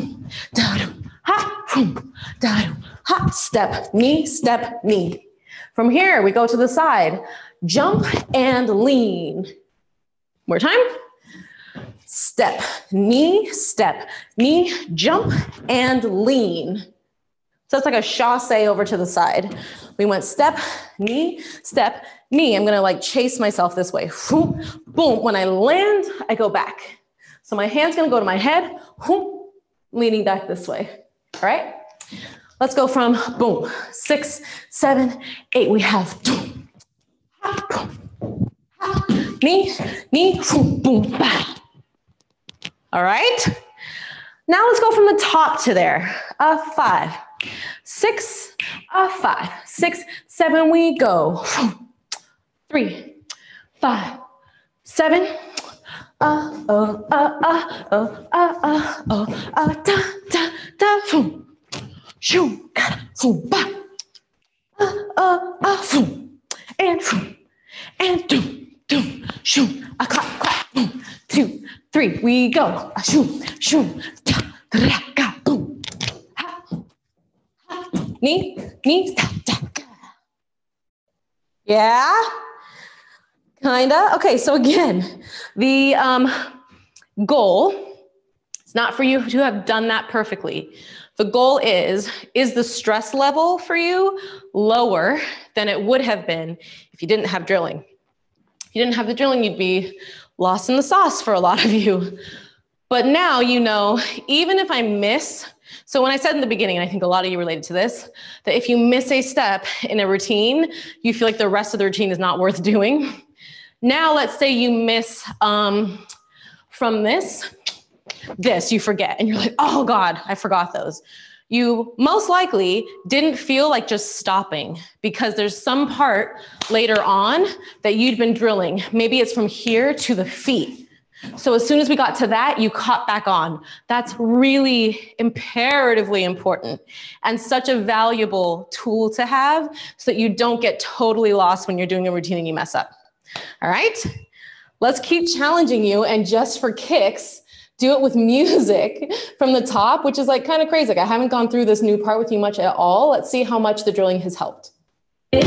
ha, step, knee. From here, we go to the side, jump and lean. More time. Step, knee, jump and lean. So it's like a chasse over to the side. We went step, knee. I'm gonna like chase myself this way. Boom, boom. When I land, I go back. So my hand's gonna go to my head, boom, leaning back this way. All right? Let's go from boom, 6, 7, 8. We have boom, knee, boom, boom, bah. All right? Now let's go from the top to there. 5, 6, 5, 6, 7, we go. 3, 5, 7. Shoo, boom, ba. And doom, shoo, a clap, clap, boom, 2, 3, we go. Shoo, shoo, ta, ra, ga, boom. Ha, ha, knee, ta, ta, ga. Yeah? Kinda. Okay, so again, the goal is It's not for you to have done that perfectly. The goal is the stress level for you lower than it would have been if you didn't have drilling? If you didn't have the drilling, you'd be lost in the sauce for a lot of you. But now you know, even if I miss, so when I said in the beginning, and I think a lot of you related to this, that if you miss a step in a routine, you feel like the rest of the routine is not worth doing. Now, let's say you miss from this, you forget, and you're like, oh God, I forgot those. You most likely didn't feel like just stopping because there's some part later on that you'd been drilling. Maybe it's from here to the feet. So as soon as we got to that, you caught back on. That's really imperatively important and such a valuable tool to have so that you don't get totally lost when you're doing a routine and you mess up. All right, let's keep challenging you, and just for kicks, do it with music from the top, which is like kind of crazy. Like I haven't gone through this new part with you much at all. Let's see how much the drilling has helped. Here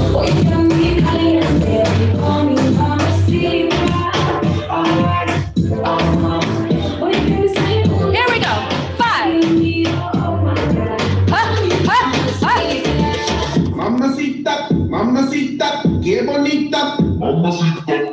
we go. 5. Mamacita, mamacita, qué bonita. Mamacita.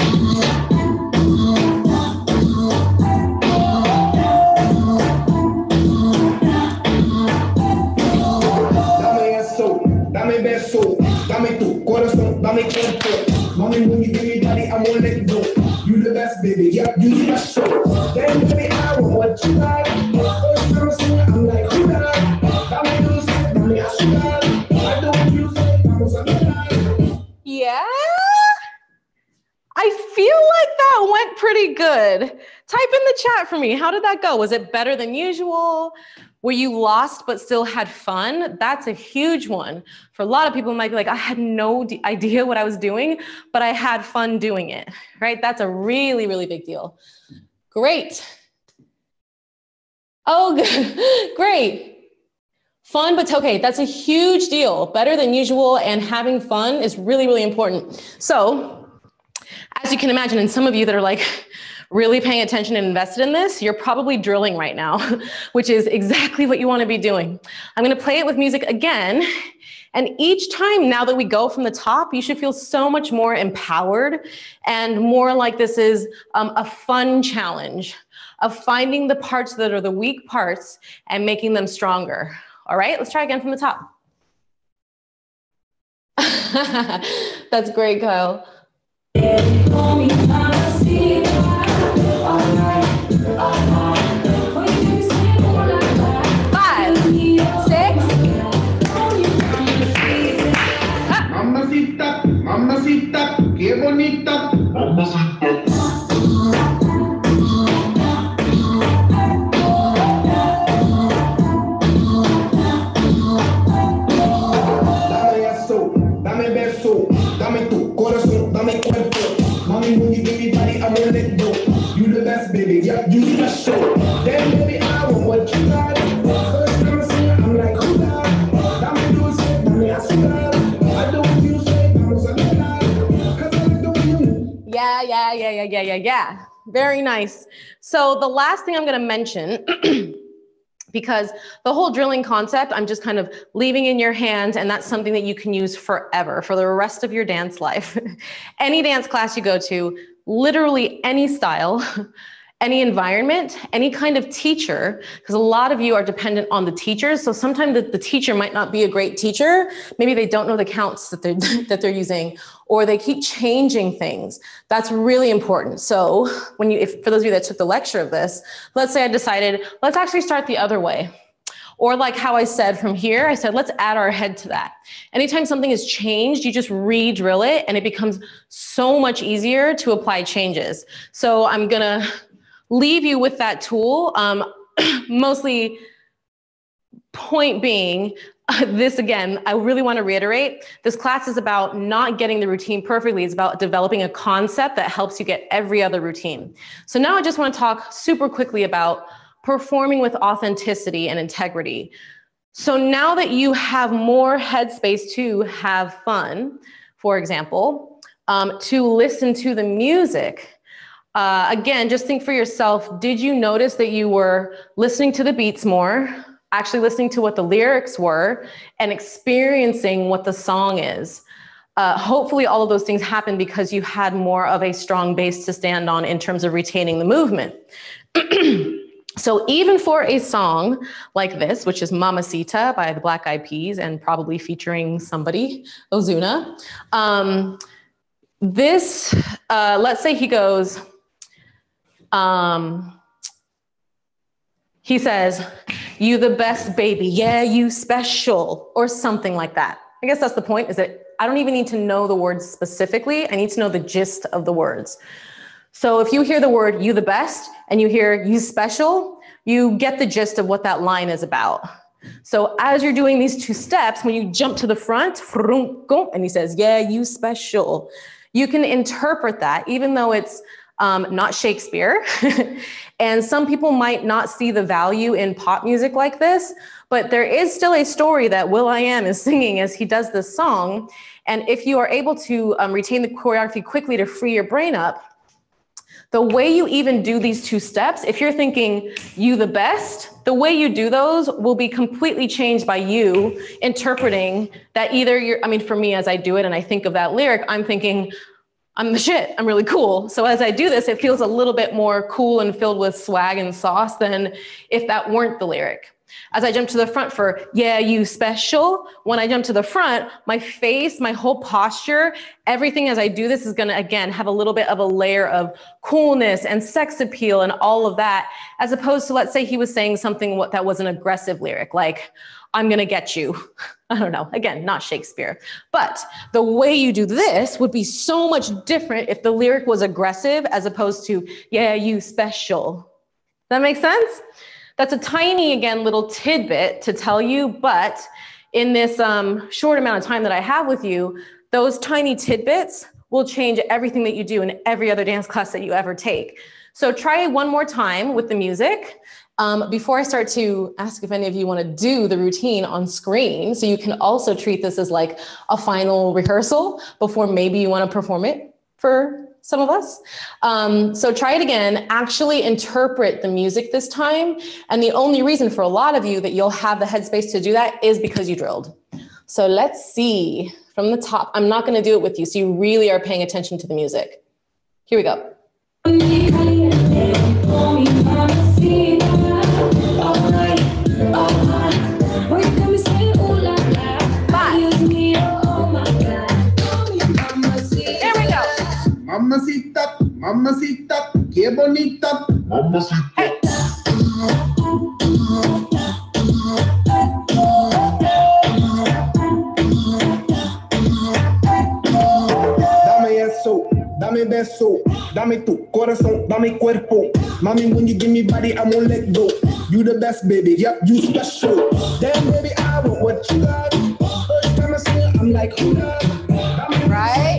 Dame beso, dame tu corazón, dame cuerpo. Mommy, when you give me daddy, I'm gonna let go. You the best, baby, yeah, you the best show. Then baby, I want what you like. First time I see you, I'm like, who that? Dame dulce, dame azúcar. I know what you say, vamos a bailar. Yeah, I feel like that went pretty good. Type in the chat for me. How did that go? Was it better than usual? Were you lost but still had fun? That's a huge one. For a lot of people, might be like, I had no idea what I was doing, but I had fun doing it, right? That's a really, really big deal. Great. Oh, good. Great. Fun, but okay, that's a huge deal. Better than usual, and having fun is really, really important. So, as you can imagine, and some of you that are like, really paying attention and invested in this, you're probably drilling right now, which is exactly what you want to be doing. I'm going to play it with music again. And each time now that we go from the top, you should feel so much more empowered and more like this is a fun challenge of finding the parts that are the weak parts and making them stronger. All right, let's try again from the top. That's great, Kyle. 5, 6. Mamacita, mamacita, qué bonita. Mamacita. Dame eso, dame beso, dame tu corazón, dame cuerpo. Mommy, when you give me body, I'm gonna let go. You the best, baby, yeah, you the best show. Then baby, I want what you got. First time I see you, I'm like, who that? Dame dulce, dame azúcar. I know what you say, vamos a bailar. 'Cause I know you. Yeah. Very nice. So the last thing I'm going to mention, because the whole drilling concept, I'm just kind of leaving in your hands, and that's something that you can use forever for the rest of your dance life. Any dance class you go to, literally any style, any environment, any kind of teacher, because a lot of you are dependent on the teachers. So sometimes the teacher might not be a great teacher. Maybe they don't know the counts that they're using, or they keep changing things. That's really important. So for those of you that took the lecture of this, let's say I decided, let's actually start the other way. Or like how I said from here, I said, let's add our head to that. Anytime something is changed, you just re-drill it, and it becomes so much easier to apply changes. So I'm gonna leave you with that tool. Mostly point being, this again, I really want to reiterate, this class is about not getting the routine perfectly. It's about developing a concept that helps you get every other routine. So now I just want to talk super quickly about performing with authenticity and integrity. So now that you have more headspace to have fun, for example, to listen to the music, Again, just think for yourself, did you notice that you were listening to the beats more, actually listening to what the lyrics were, and experiencing what the song is? Hopefully all of those things happened because you had more of a strong base to stand on in terms of retaining the movement. So even for a song like this, which is Mamacita by the Black Eyed Peas and probably featuring somebody, Ozuna, this, let's say he goes, he says, "You the best, baby, yeah, you special," or something like that. I guess that's the point, is that I don't even need to know the words specifically. I need to know the gist of the words. So if you hear the word "you the best" and you hear "you special," you get the gist of what that line is about. So as you're doing these two steps, when you jump to the front, and he says, "Yeah, you special," you can interpret that, even though it's not Shakespeare. And some people might not see the value in pop music like this, but there is still a story that will.i.am is singing as he does this song. And if you are able to retain the choreography quickly to free your brain up, the way you even do these two steps, if you're thinking "you the best," the way you do those will be completely changed by you interpreting that either I mean, for me, as I do it and I think of that lyric, I'm thinking, "I'm the shit, I'm really cool." So as I do this, it feels a little bit more cool and filled with swag and sauce than if that weren't the lyric. As I jump to the front for "Yeah, you special," when I jump to the front, my face, my whole posture, everything as I do this is gonna, again, have a little bit of a layer of coolness and sex appeal and all of that, as opposed to, let's say he was saying something that was an aggressive lyric, like, "I'm gonna get you." I don't know, again, not Shakespeare. But the way you do this would be so much different if the lyric was aggressive as opposed to "Yeah, you special." That makes sense? That's a tiny, again, little tidbit to tell you, but in this short amount of time that I have with you, those tiny tidbits will change everything that you do in every other dance class that you ever take. So try one more time with the music. Before I start to ask if any of you want to do the routine on screen, so you can also treat this as like a final rehearsal before maybe you want to perform it for some of us. So try it again, actually interpret the music this time. And the only reason for a lot of you that you'll have the headspace to do that is because you drilled. So let's see from the top. I'm not going to do it with you, so you really are paying attention to the music. Here we go. Mamacita, mamacita, qué bonita. Mamacita. Hey. Dame eso, dame beso, dame tu corazón, dame cuerpo. Mommy, when you give me body, I won't let go. You the best, baby, yep, you special. Damn, baby, I want what you got. First time I see it, I'm like, who that? Right?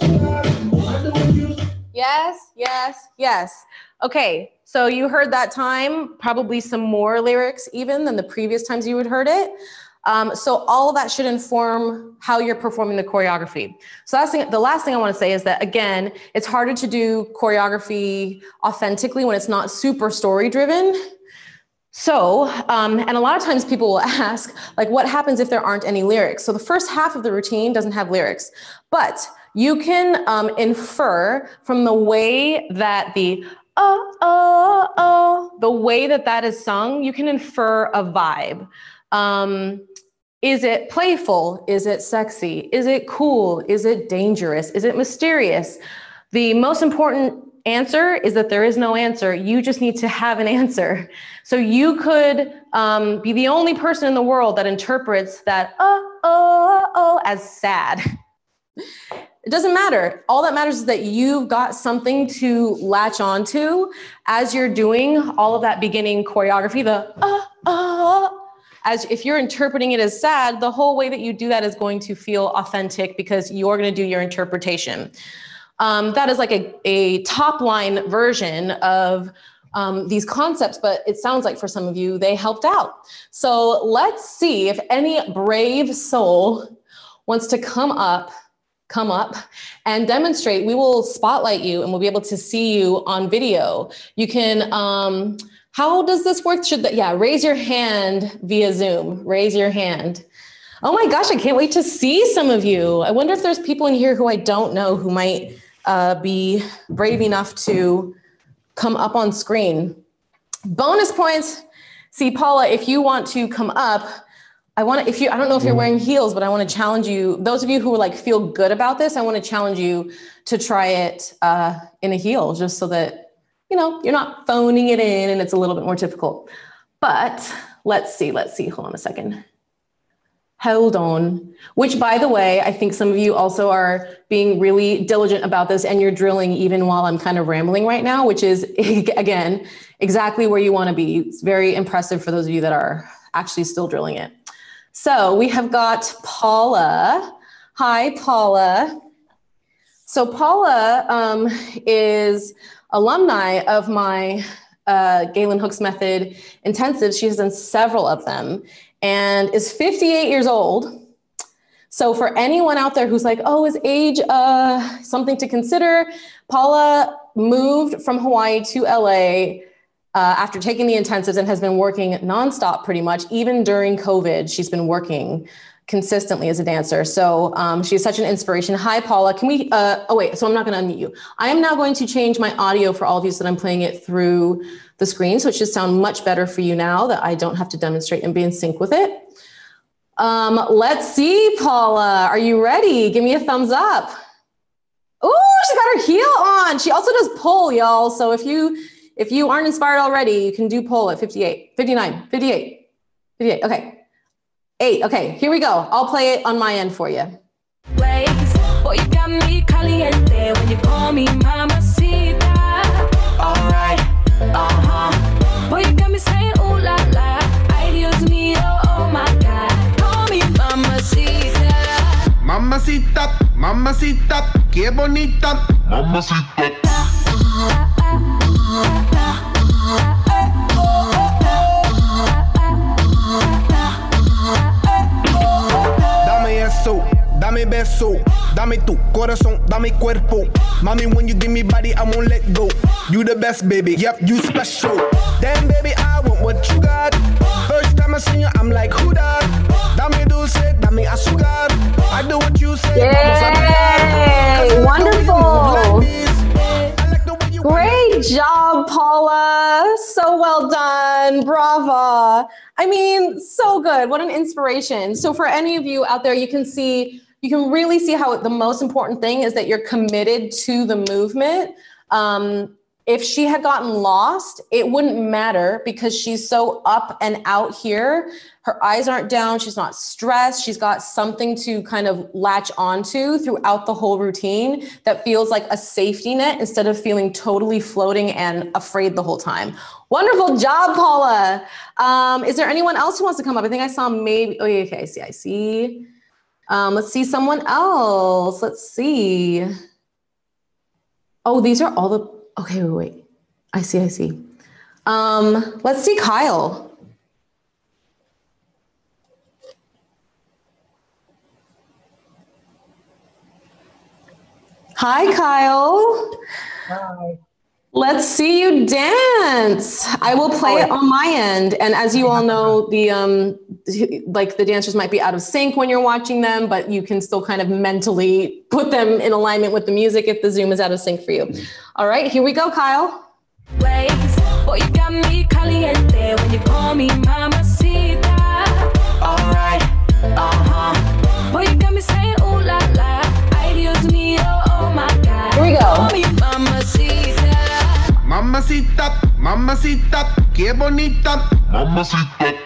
Yes, yes, yes. Okay, so you heard that time, probably some more lyrics even than the previous times you had heard it. So all of that should inform how you're performing the choreography. So the last thing I want to say is that, again, it's harder to do choreography authentically when it's not super story driven. So, and a lot of times people will ask, like, what happens if there aren't any lyrics? So the first half of the routine doesn't have lyrics, but you can infer from the way that the the way that is sung, you can infer a vibe. Is it playful? Is it sexy? Is it cool? Is it dangerous? Is it mysterious? The most important answer is that there is no answer. You just need to have an answer. So you could be the only person in the world that interprets that as sad. It doesn't matter. All that matters is that you've got something to latch onto as you're doing all of that beginning choreography, as if you're interpreting it as sad, the whole way that you do that is going to feel authentic because you're going to do your interpretation. That is like a top line version of these concepts, but it sounds like for some of you, they helped out. So let's see if any brave soul wants to come up come up and demonstrate. We will spotlight you and we'll be able to see you on video. You can, how does this work? Raise your hand via Zoom. Raise your hand. Oh my gosh, I can't wait to see some of you. I wonder if there's people in here who I don't know who might be brave enough to come up on screen. Bonus points. See, Paula, if you want to come up, I don't know if you're wearing heels, but I want to challenge you. Those of you who like feel good about this, I want to challenge you to try it in a heel, just so that, you know, you're not phoning it in and it's a little bit more difficult. But let's see, hold on a second. Hold on. Which, by the way, I think some of you also are being really diligent about this and you're drilling even while I'm kind of rambling right now, which is, again, exactly where you want to be. It's very impressive for those of you that are actually still drilling it. So we have got Paula. Hi, Paula. So Paula is alumni of my Galen Hooks Method intensives. She has done several of them and is 58 years old. So for anyone out there who's like, oh, is age something to consider? Paula moved from Hawaii to LA after taking the intensives and has been working nonstop pretty much. Even during COVID, she's been working consistently as a dancer. So she's such an inspiration. Hi, Paula. Can we, oh wait, so I'm not gonna unmute you. I am now going to change my audio for all of you so that I'm playing it through the screen. So it should sound much better for you now that I don't have to demonstrate and be in sync with it. Let's see, Paula, are you ready? Give me a thumbs up. Oh, she got her heel on. She also does pull, y'all. So if you aren't inspired already, you can do pull at 58, 59, 58, 58. Okay. 8. Okay, here we go. I'll play it on my end for you. Boy, you got me caliente when you call me mamacita. Alright, boy, you got me saying ooh la la. Ay, Dios mío, oh my God. Call me mamacita. Mamacita, mamacita, qué bonita. Mamacita. Dame beso, dame tu corazón, dame cuerpo. Mommy, when you give me body, I won't let go. You the best, baby, yep, you special. Damn, baby, I want what you got. First time I see you, I'm like, who that? Dame dulce, dame azúcar. I do what you say. Yay! Wonderful. Great job, Paula. So well done. Brava. I mean, so good. What an inspiration. So for any of you out there, you can really see how the most important thing is that you're committed to the movement. If she had gotten lost, it wouldn't matter because she's so up and out here. Her eyes aren't down. She's not stressed. She's got something to kind of latch onto throughout the whole routine that feels like a safety net instead of feeling totally floating and afraid the whole time. Wonderful job, Paula. Is there anyone else who wants to come up? I think I saw maybe, oh, yeah, okay, I see. Let's see someone else. Let's see. Oh, these are all the, okay, wait. I see. Let's see Kyle. Hi, Kyle. Hi. Let's see you dance. I will play it on my end. And as you all know, the dancers might be out of sync when you're watching them, but you can still kind of mentally put them in alignment with the music if the Zoom is out of sync for you. All right, here we go, Kyle. Boy, you got me caliente when you call me mamacita. Alright, boy, you got me saying ooh la la. Ay, Dios mío, oh my God. Here we go. Call me mamacita. Mamacita, mamacita, qué bonita. Mamacita.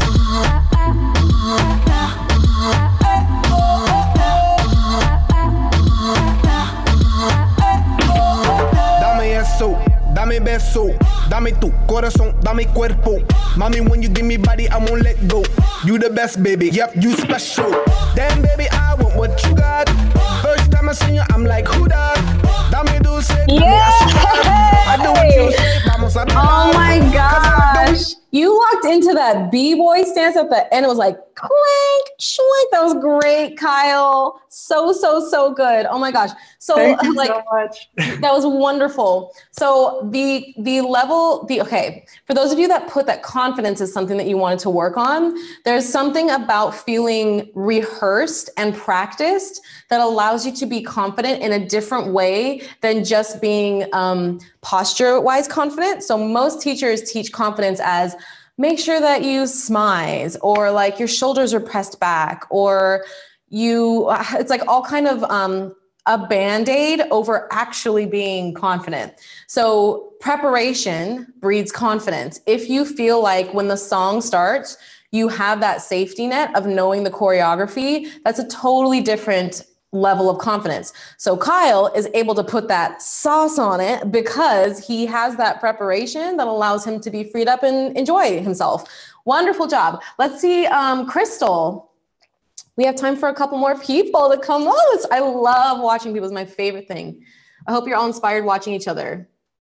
Dame eso, dame beso, dame tu corazón, dame cuerpo. Mommy, when you give me body, I won't let go. You the best, baby, yep, you special. Damn, baby, I want what you got. First time I see you, I'm like, who that? Dame dulce, dame azúcar. I do what you say, vamos a bailar. Oh my gosh. You walked into into that b-boy stance at the end. It was like clank, shwank. That was great, Kyle. So good. Oh my gosh. So Thank you like so much. that was wonderful. So okay, for those of you that put that confidence is something that you wanted to work on, there's something about feeling rehearsed and practiced that allows you to be confident in a different way than just being posture-wise confident. So most teachers teach confidence as make sure that you smize, or like your shoulders are pressed back, or it's like all kind of a Band-Aid over actually being confident. So preparation breeds confidence. If you feel like when the song starts, you have that safety net of knowing the choreography, that's a totally different level of confidence. So Kyle is able to put that sauce on it because he has that preparation that allows him to be freed up and enjoy himself. Wonderful job. Let's see, Crystal. We have time for a couple more people to come on. I love watching people. It's my favorite thing. I hope you're all inspired watching each other.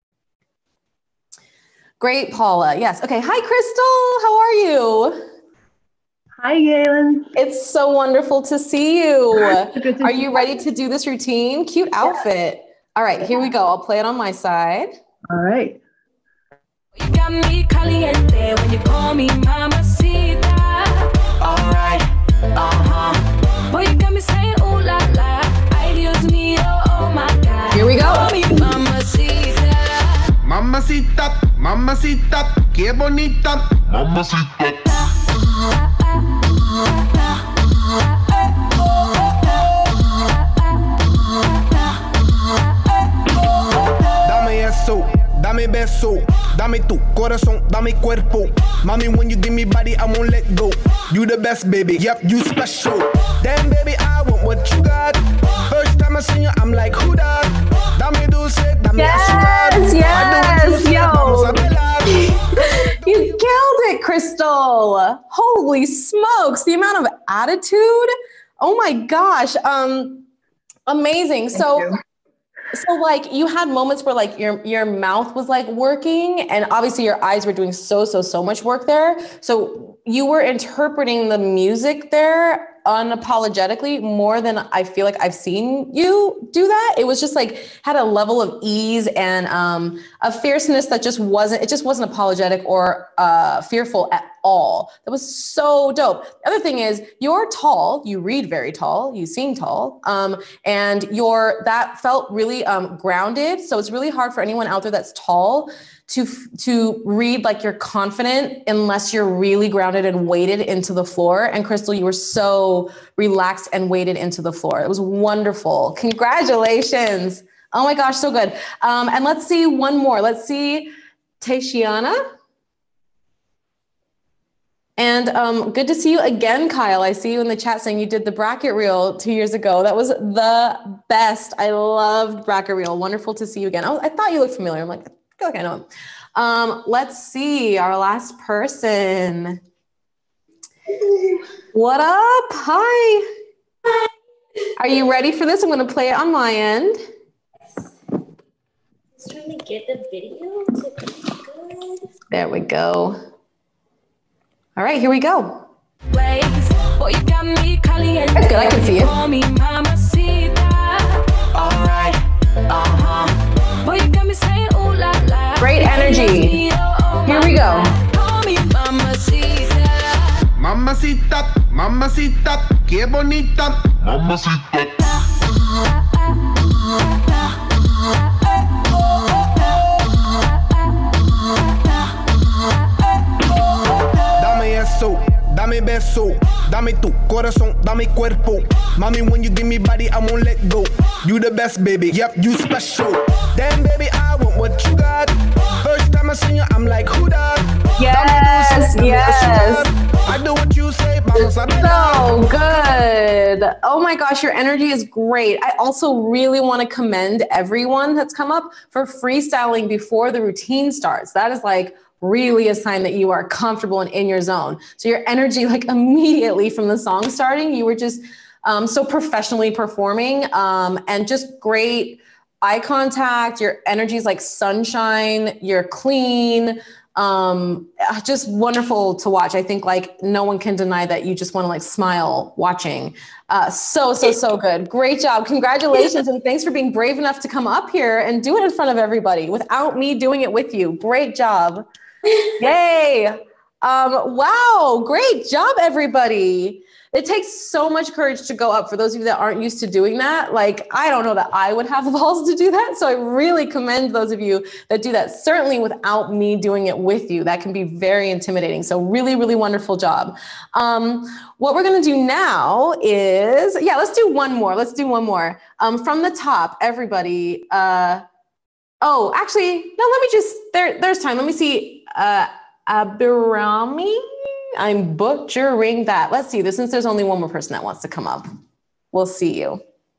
Great, Paula. Yes. Okay. Hi, Crystal. How are you? Hi, Galen. It's so wonderful to see you. Are you you. ready to do this routine? Cute outfit. All right, here we go. I'll play it on my side. All right. You got me caliente when you call me mamacita. All right, boy, you got me saying ooh la la. Ay, Dios mío, oh my God. Here we go. Call me mamacita. Mamacita, mamacita, qué bonita. Mamacita. Dame eso, dame beso, dame tu corazón, dame cuerpo. Mommy, when you give me body, I won't let go. You the best, baby. Yep, you special. Damn, baby, I want what you got. First time I seen you, I'm like, who that? Dame dulce, dame azúcar. Yes, You killed it, Crystal. Holy smokes, the amount of attitude. Oh my gosh. Amazing. So like you had moments where like your mouth was like working, and obviously your eyes were doing so much work there. So you were interpreting the music there unapologetically more than I feel like I've seen you do that. It was just like had a level of ease and a fierceness that just wasn't apologetic or fearful at all. That was so dope. The other thing is you're tall, you read very tall, you sing tall, and that felt really grounded. So it's really hard for anyone out there that's tall to read like you're confident unless you're really grounded and weighted into the floor. And Crystal, you were so relaxed and weighted into the floor. It was wonderful. Congratulations. Oh my gosh, so good. And let's see one more. Let's see Tayshiana. And good to see you again, Kyle. I see you in the chat saying you did the bracket reel 2 years ago. That was the best. I loved bracket reel. Wonderful to see you again. I thought you looked familiar. I'm like, I feel like I know him. Let's see our last person. What up? Hi. Are you ready for this? I'm going to play it on my end. Just trying to get the video to be good. There we go. All right, here we go. That's good, I can see it. Great energy. Here we go. Mamacita, mamacita, qué bonita. Mamacita. Dame eso, dame beso, dame tu corazón, dame cuerpo. Mommy, when you give me body, I won't let go. You the best, baby. Yep, you special. Damn, baby, I want what you got. First time I seen you, I'm like, who that? Yes, yes. I do what you say, so good. Oh my gosh, your energy is great. I also really want to commend everyone that's come up for freestyling before the routine starts. That is like really a sign that you are comfortable and in your zone. So your energy, like immediately from the song starting, you were just so professionally performing and just great eye contact. Your energy is like sunshine. You're clean. Just wonderful to watch. I think like no one can deny that you just want to like smile watching. So good. Great job. Congratulations. And thanks for being brave enough to come up here and do it in front of everybody without me doing it with you. Great job. Yay. Wow. Great job, everybody. It takes so much courage to go up. For those of you that aren't used to doing that, like, I don't know that I would have the balls to do that. So I really commend those of you that do that, certainly without me doing it with you. That can be very intimidating. So really, really wonderful job. What we're going to do now is, let's do one more. Let's do one more. From the top, everybody. Oh, actually, no, let me just, there's time. Let me see. Abirami. I'm butchering that. Let's see this, since there's only one more person that wants to come up. We'll see you.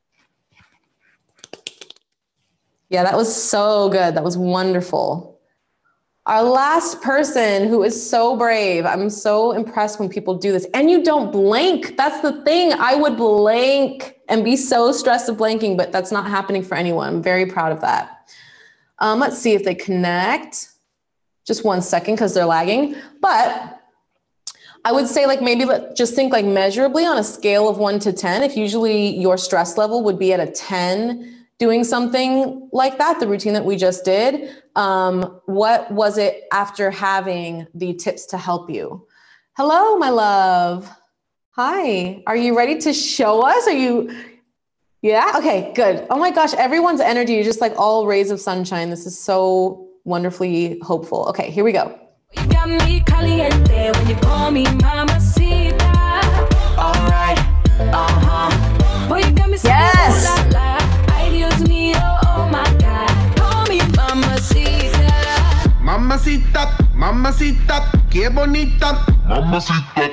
Yeah, that was so good. That was wonderful. Our last person who is so brave. I'm so impressed when people do this. And you don't blank. That's the thing. I would blank and be so stressed of blanking, but that's not happening for anyone. I'm very proud of that. Let's see if they connect. Just 1 second because they're lagging. But I would say like maybe just think like measurably on a scale of 1 to 10. If usually your stress level would be at a 10 doing something like that, the routine that we just did, what was it after having the tips to help you? Hello, my love. Hi, are you ready to show us? Are you, yeah? Okay, good. Oh my gosh, everyone's energy is just like all rays of sunshine. This is so wonderfully hopeful. Okay, here we go. You got me caliente when you call me mamacita. Alright, boy, you got me saying, yes. Oh, la, la. Ay, Dios mío, oh my God. Call me mamacita. Mamacita, mamacita, qué bonita. Mamacita.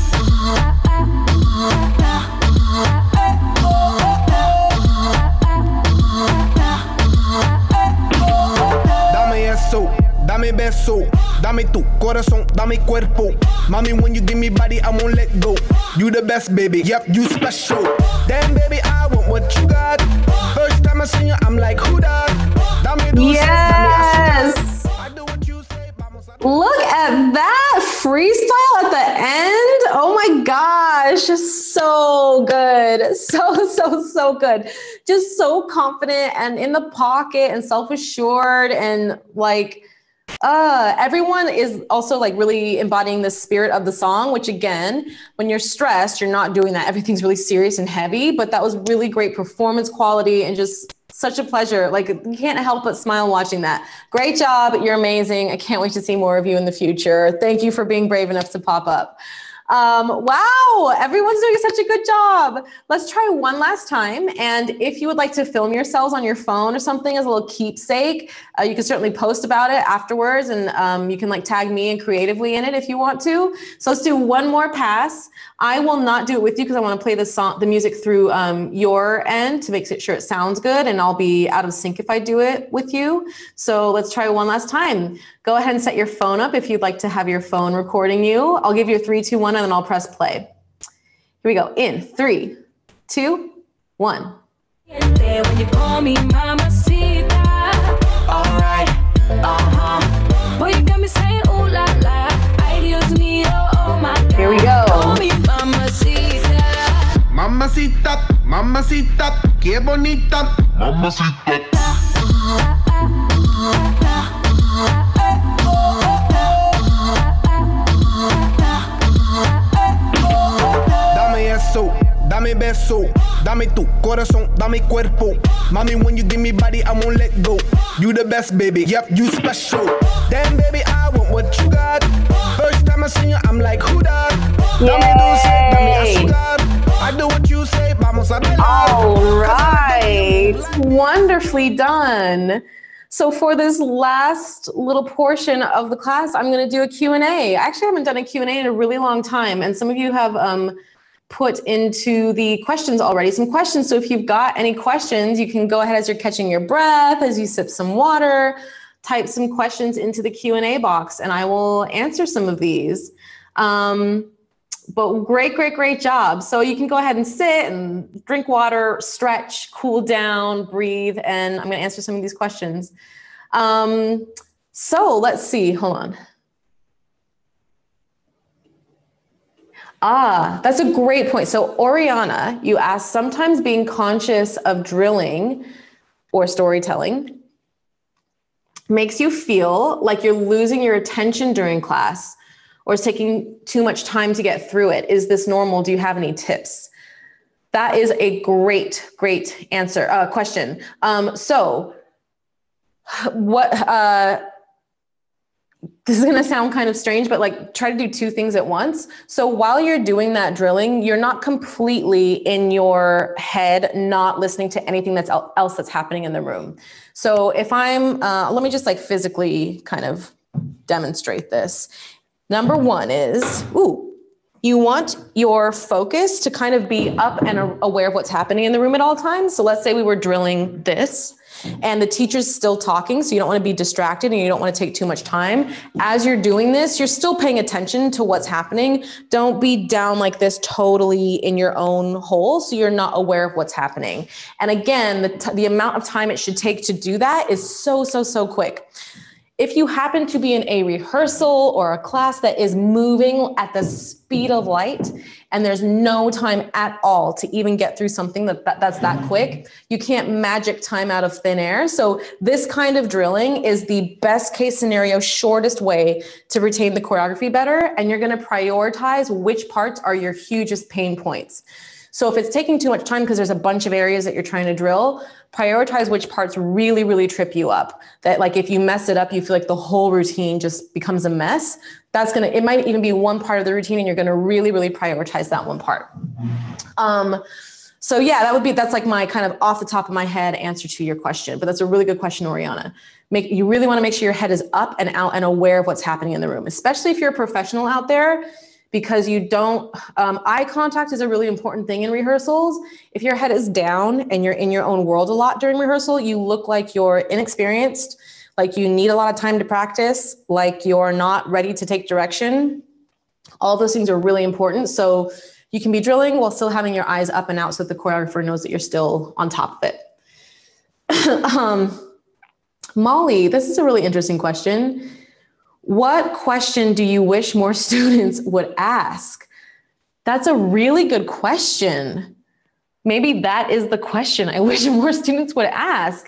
Dame eso, dame beso. Dame tu corazón, dame cuerpo. Mommy, when you give me body, I won't let go. You the best, baby. Yep, you special. Damn, baby, I want what you got. First time I see you, I'm like, who that? Dame dulce, yes. dame azúcar. I do what you say, vamos a... Look at that freestyle at the end. Oh my gosh, so good. So good. Just so confident and in the pocket and self-assured and like, everyone is also like really embodying the spirit of the song, which again, when you're stressed, you're not doing that. Everything's really serious and heavy, but that was really great performance quality and just such a pleasure. Like you can't help but smile watching that. Great job. You're amazing. I can't wait to see more of you in the future. Thank you for being brave enough to pop up. Wow, everyone's doing such a good job. Let's try one last time. And if you would like to film yourselves on your phone or something as a little keepsake, you can certainly post about it afterwards. And you can like tag me and creatively in it if you want to. So let's do one more pass. I will not do it with you because I want to play the music through your end to make sure it sounds good. And I'll be out of sync if I do it with you. So let's try one last time. Go ahead and set your phone up if you'd like to have your phone recording you. I'll give you a 3, 2, 1, and then I'll press play. Here we go. In 3, 2, 1. When you call me mamacita. Alright, boy, you got me saying, ooh la la. Ay, Dios mío, oh my God. Here we go. Call me mamacita. Mamacita, mamacita, qué bonita. Mamacita. Dame eso, dame beso. Dame tu corazón, dame cuerpo. Mommy, when you give me body, I won't let go. You the best, baby. Yep, you special. Damn, baby, I want what you got. First time I see you, I'm like, who that? Dame dulce, dame azúcar. I do what you say, vamos a bailar. All right. Wonderfully done. So for this last little portion of the class, I'm going to do a Q&A. I actually haven't done a Q&A in a really long time. And some of you have put into the questions already some questions. So if you've got any questions, you can go ahead as you're catching your breath, as you sip some water, type some questions into the Q&A box, and I will answer some of these. But great job. So you can go ahead and sit and drink water, stretch, cool down, breathe, and I'm going to answer some of these questions. So let's see. Hold on. That's a great point. So Oriana, you asked, sometimes being conscious of drilling or storytelling makes you feel like you're losing your attention during class or it's taking too much time to get through it. Is this normal? Do you have any tips? That is a great question. So what, this is going to sound kind of strange, but like try to do two things at once. So while you're doing that drilling, you're not completely in your head, not listening to anything else that's happening in the room. So if I'm, let me just like physically kind of demonstrate this. Number one is, you want your focus to kind of be up and aware of what's happening in the room at all times. So let's say we were drilling this and the teacher's still talking, so you don't want to be distracted and you don't want to take too much time. As you're doing this, you're still paying attention to what's happening. Don't be down like this totally in your own hole, so you're not aware of what's happening. And again, the amount of time it should take to do that is so quick. If you happen to be in a rehearsal or a class that is moving at the speed of light and there's no time at all to even get through something that's that quick, you can't magic time out of thin air. So this kind of drilling is the best case scenario, shortest way to retain the choreography better. And you're going to prioritize which parts are your hugest pain points. So if it's taking too much time because there's a bunch of areas that you're trying to drill, prioritize which parts really trip you up. That like if you mess it up, you feel like the whole routine just becomes a mess. It might even be one part of the routine and you're gonna really prioritize that one part. So yeah, that's like my kind of off the top of my head answer to your question, but that's a really good question, Oriana. You really wanna make sure your head is up and out and aware of what's happening in the room, especially if you're a professional out there, because you don't, eye contact is a really important thing in rehearsals. If your head is down and you're in your own world a lot during rehearsal, you look like you're inexperienced, like you need a lot of time to practice, like you're not ready to take direction. All those things are really important. So you can be drilling while still having your eyes up and out so that the choreographer knows that you're still on top of it. Molly, this is a really interesting question. What question do you wish more students would ask? That's a really good question. Maybe that is the question I wish more students would ask.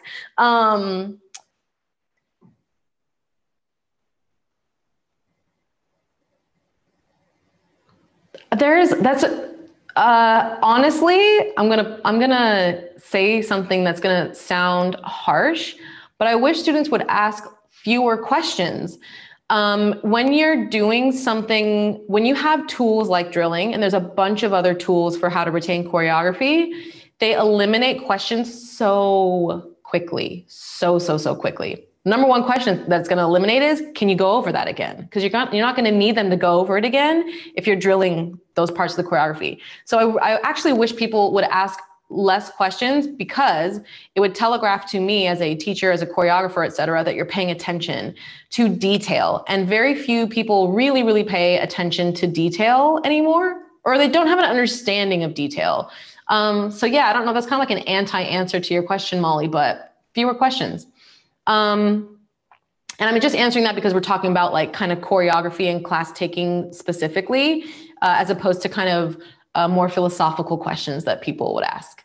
Honestly, I'm gonna say something that's gonna sound harsh, but I wish students would ask fewer questions. When you're doing something, when you have tools like drilling, and there's a bunch of other tools for how to retain choreography, they eliminate questions so quickly, so quickly. Number one question that's going to eliminate is, can you go over that again? Because you're not going to need them to go over it again if you're drilling those parts of the choreography. So I actually wish people would ask less questions, because it would telegraph to me as a teacher, as a choreographer, et cetera, that you're paying attention to detail. And very few people really pay attention to detail anymore, or they don't have an understanding of detail. So yeah, I don't know, that's kind of like an anti-answer to your question, Molly, but fewer questions. And I'm just answering that because we're talking about like kind of choreography and class taking specifically, as opposed to kind of more philosophical questions that people would ask.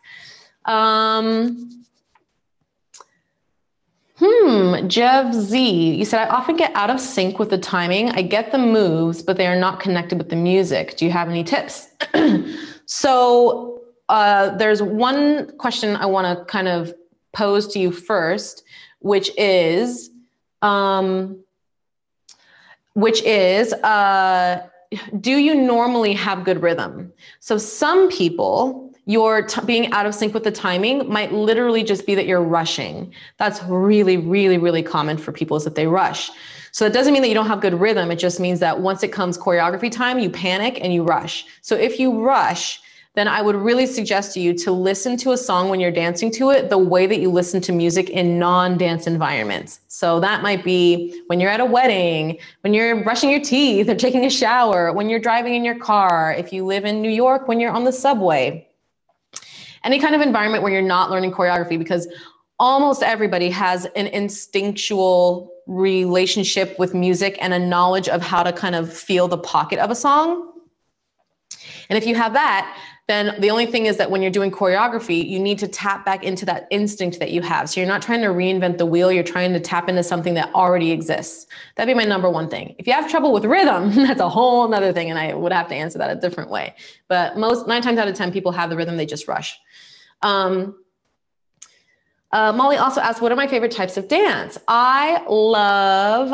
Jeff Z, you said, I often get out of sync with the timing. I get the moves, but they are not connected with the music. Do you have any tips? So there's one question I want to kind of pose to you first, which is do you normally have good rhythm? So some people, your being out of sync with the timing might literally just be that you're rushing. That's really common for people, is that they rush. So it doesn't mean that you don't have good rhythm. It just means that once it comes choreography time, you panic and you rush. So if you rush, then I would really suggest to you to listen to a song when you're dancing to it the way that you listen to music in non-dance environments. So that might be when you're at a wedding, when you're brushing your teeth or taking a shower, when you're driving in your car, if you live in New York, when you're on the subway. Any kind of environment where you're not learning choreography, because almost everybody has an instinctual relationship with music and a knowledge of how to kind of feel the pocket of a song. And if you have that, then the only thing is that when you're doing choreography, you need to tap back into that instinct that you have. So you're not trying to reinvent the wheel. You're trying to tap into something that already exists. That'd be my number one thing. If you have trouble with rhythm, that's a whole nother thing. And I would have to answer that a different way. But 9 times out of 10 people have the rhythm, they just rush. Molly also asked, what are my favorite types of dance? I love,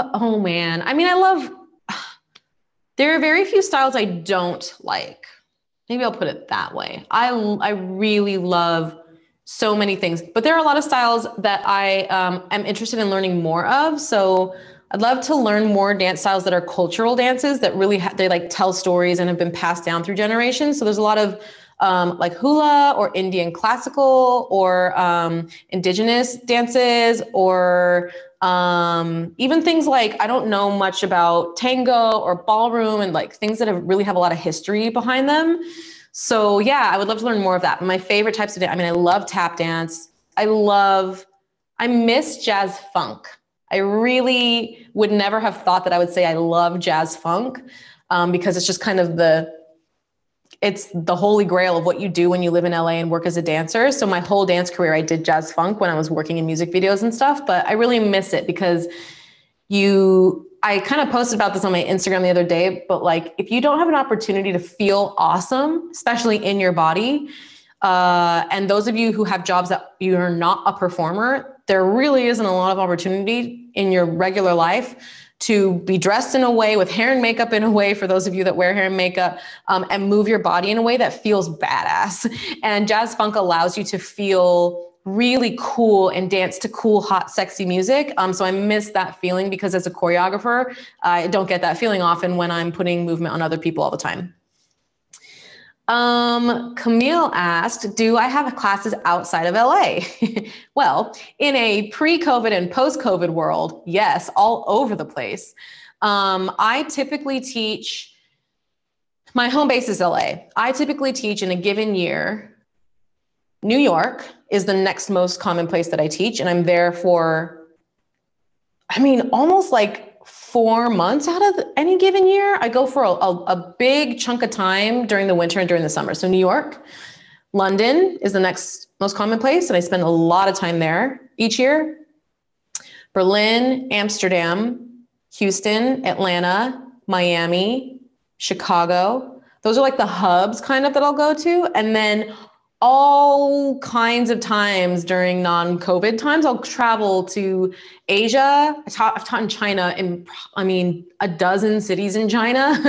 there are very few styles I don't like. Maybe I'll put it that way. I really love so many things, but there are a lot of styles that I am interested in learning more of. So I'd love to learn more dance styles that are cultural dances that really, they like tell stories and have been passed down through generations. So there's a lot of like hula or Indian classical or indigenous dances or even things like, I don't know much about tango or ballroom and like things that really have a lot of history behind them. So yeah, I would love to learn more of that. But my favorite types of dance, I love tap dance. I miss jazz funk. I really would never have thought that I would say I love jazz funk because it's just kind of it's the holy grail of what you do when you live in LA and work as a dancer. So my whole dance career, I did jazz funk when I was working in music videos and stuff, but I really miss it because I kind of posted about this on my Instagram the other day, but like, if you don't have an opportunity to feel awesome, especially in your body, and those of you who have jobs that you're not a performer, there really isn't a lot of opportunity in your regular life to be dressed in a way with hair and makeup in a way for those of you that wear hair and makeup and move your body in a way that feels badass. And jazz funk allows you to feel really cool and dance to cool, hot, sexy music. So I miss that feeling because as a choreographer, I don't get that feeling often when I'm putting movement on other people all the time. Camille asked, do I have classes outside of LA? Well, in a pre-COVID and post-COVID world, yes, all over the place. I typically teach, my home base is LA. I typically teach in a given year. New York is the next most common place that I teach. And I'm there for, almost like 4 months out of any given year. I go for a big chunk of time during the winter and during the summer. So New York, London is the next most common place. And I spend a lot of time there each year. Berlin, Amsterdam, Houston, Atlanta, Miami, Chicago. Those are like the hubs kind of that I'll go to. And then all kinds of times during non-COVID times, I'll travel to Asia. I've taught in China in, a dozen cities in China.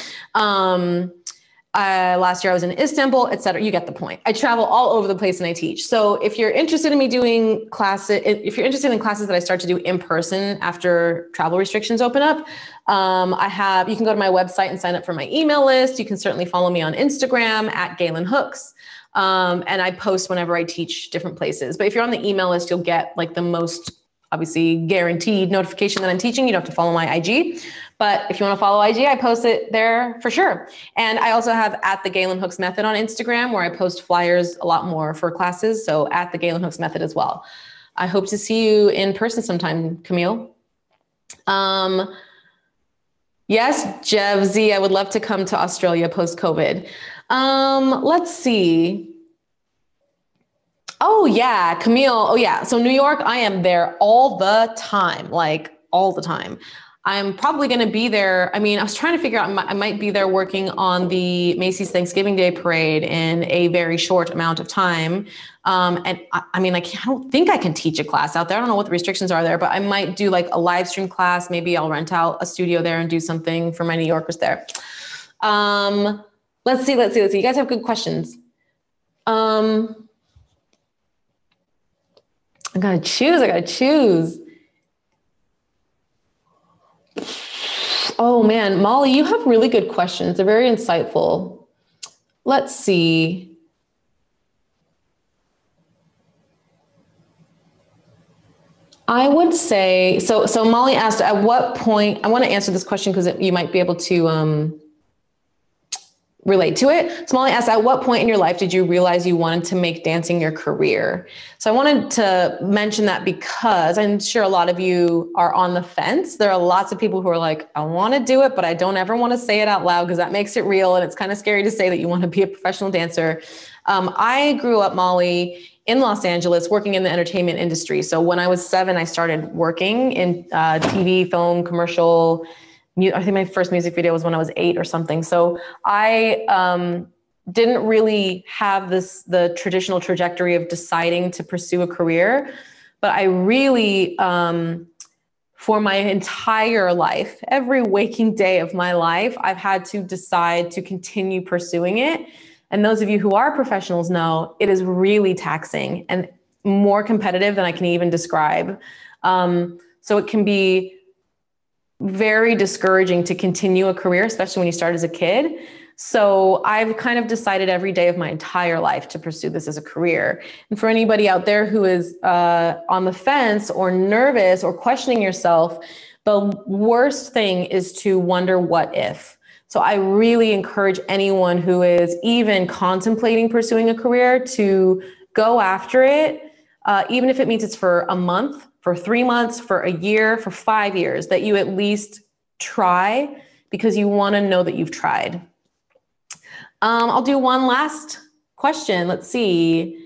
Last year I was in Istanbul, et cetera. You get the point. I travel all over the place and I teach. So if you're interested in me doing classes, if you're interested in classes that I start to do in person after travel restrictions open up, you can go to my website and sign up for my email list. You can certainly follow me on Instagram at Galen Hooks. And I post whenever I teach different places. But if you're on the email list, you'll get like the most obviously guaranteed notification that I'm teaching. You don't have to follow my IG. But if you want to follow IG, I post it there for sure. And I also have at the Galen Hooks Method on Instagram where I post flyers a lot more for classes. So at the Galen Hooks Method as well. I hope to see you in person sometime, Camille. Yes, Jev Z, I would love to come to Australia post-COVID. Let's see. Oh yeah, Camille. Oh yeah. So New York, I am there all the time, like all the time. I'm probably going to be there. I was trying to figure out, I might be there working on the Macy's Thanksgiving Day Parade in a very short amount of time. And I don't think I can teach a class out there. I don't know what the restrictions are there, but I might do like a live stream class. Maybe I'll rent out a studio there and do something for my New Yorkers there. Let's see. You guys have good questions. I gotta choose. Oh man, Molly, you have really good questions. They're very insightful. Let's see. I would say, so Molly asked, at what point, I want to answer this question because you might be able to relate to it. So Molly asked, at what point in your life did you realize you wanted to make dancing your career? So I wanted to mention that because I'm sure a lot of you are on the fence. There are lots of people who are like, I want to do it, but I don't ever want to say it out loud because that makes it real. And it's kind of scary to say that you want to be a professional dancer. I grew up, Molly, in Los Angeles, working in the entertainment industry. So when I was 7, I started working in TV, film, commercial. I think my first music video was when I was 8 or something. So I didn't really have the traditional trajectory of deciding to pursue a career, but I really, for my entire life, every waking day of my life, I've had to decide to continue pursuing it. And those of you who are professionals know it is really taxing and more competitive than I can even describe. So it can be very discouraging to continue a career, especially when you start as a kid. So I've kind of decided every day of my entire life to pursue this as a career. And for anybody out there who is on the fence or nervous or questioning yourself, the worst thing is to wonder what if. So I really encourage anyone who is even contemplating pursuing a career to go after it, even if it means it's for a month, for 3 months, for a year, for 5 years, that you at least try because you want to know that you've tried. I'll do one last question. Let's see.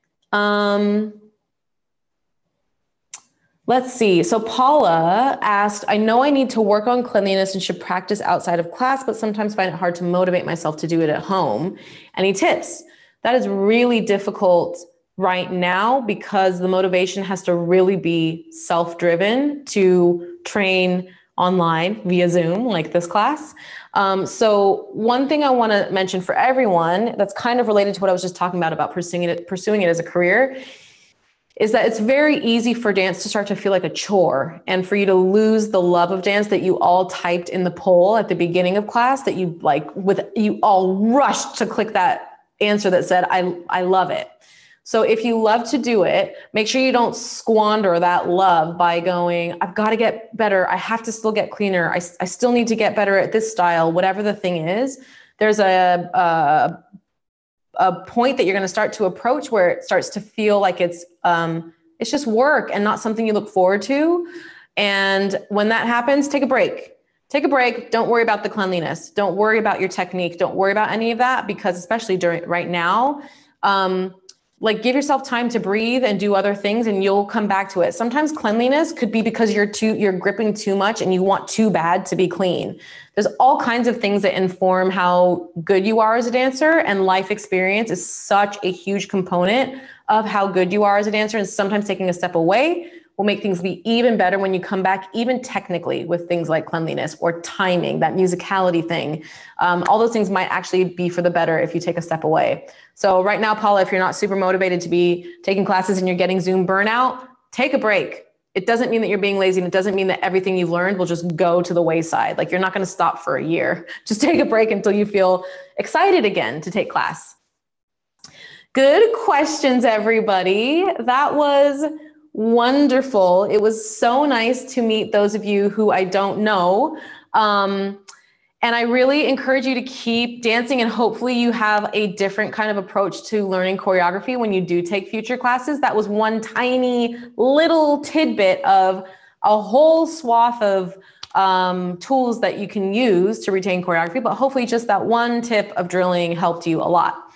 So Paula asked, I know I need to work on cleanliness and should practice outside of class, but sometimes find it hard to motivate myself to do it at home. Any tips? That is really difficult right now because the motivation has to really be self-driven to train online via Zoom, like this class. So one thing I want to mention for everyone that's kind of related to what I was just talking about pursuing it as a career, is that it's very easy for dance to start to feel like a chore and for you to lose the love of dance that you all typed in the poll at the beginning of class, that you all rushed to click that answer that said, I love it. So if you love to do it, make sure you don't squander that love by going, I've got to get better. I have to still get cleaner. I still need to get better at this style, whatever the thing is. There's a point that you're going to start to approach where it starts to feel like it's just work and not something you look forward to. And when that happens, take a break. Take a break. Don't worry about the cleanliness. Don't worry about your technique. Don't worry about any of that, because especially right now, give yourself time to breathe and do other things and you'll come back to it. Sometimes cleanliness could be because you're gripping too much and you want too bad to be clean. There's all kinds of things that inform how good you are as a dancer, and life experience is such a huge component of how good you are as a dancer. And sometimes taking a step away will make things be even better when you come back, even technically, with things like cleanliness or timing, that musicality thing. All those things might actually be for the better if you take a step away. So right now, Paula, if you're not super motivated to be taking classes and you're getting Zoom burnout, take a break. It doesn't mean that you're being lazy, and it doesn't mean that everything you've learned will just go to the wayside. Like, you're not going to stop for a year. Just take a break until you feel excited again to take class. Good questions, everybody. That was wonderful. It was so nice to meet those of you who I don't know. And I really encourage you to keep dancing, and hopefully you have a different kind of approach to learning choreography when you do take future classes. That was one tiny little tidbit of a whole swath of tools that you can use to retain choreography, but hopefully just that one tip of drilling helped you a lot.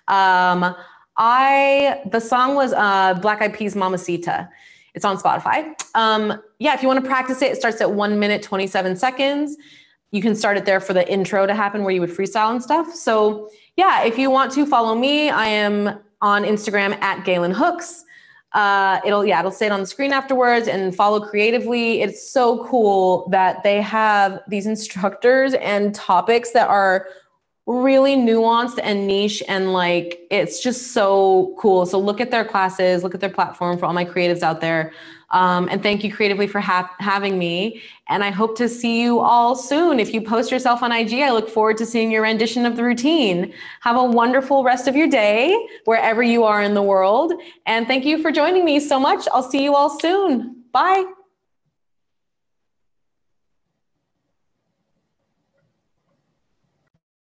The song was Black Eyed Peas' Mamacita. It's on Spotify. If you want to practice it, it starts at 1 minute, 27 seconds. You can start it there for the intro to happen where you would freestyle and stuff. So yeah, if you want to follow me, I am on Instagram at Galen Hooks. It'll say it on the screen afterwards, and follow Creatively. It's so cool that they have these instructors and topics that are really nuanced and niche, and it's just so cool. So look at their classes, look at their platform for all my creatives out there. And thank you, Creatively, for having me. And I hope to see you all soon. If you post yourself on IG, I look forward to seeing your rendition of the routine. Have a wonderful rest of your day, wherever you are in the world. And thank you for joining me so much. I'll see you all soon. Bye.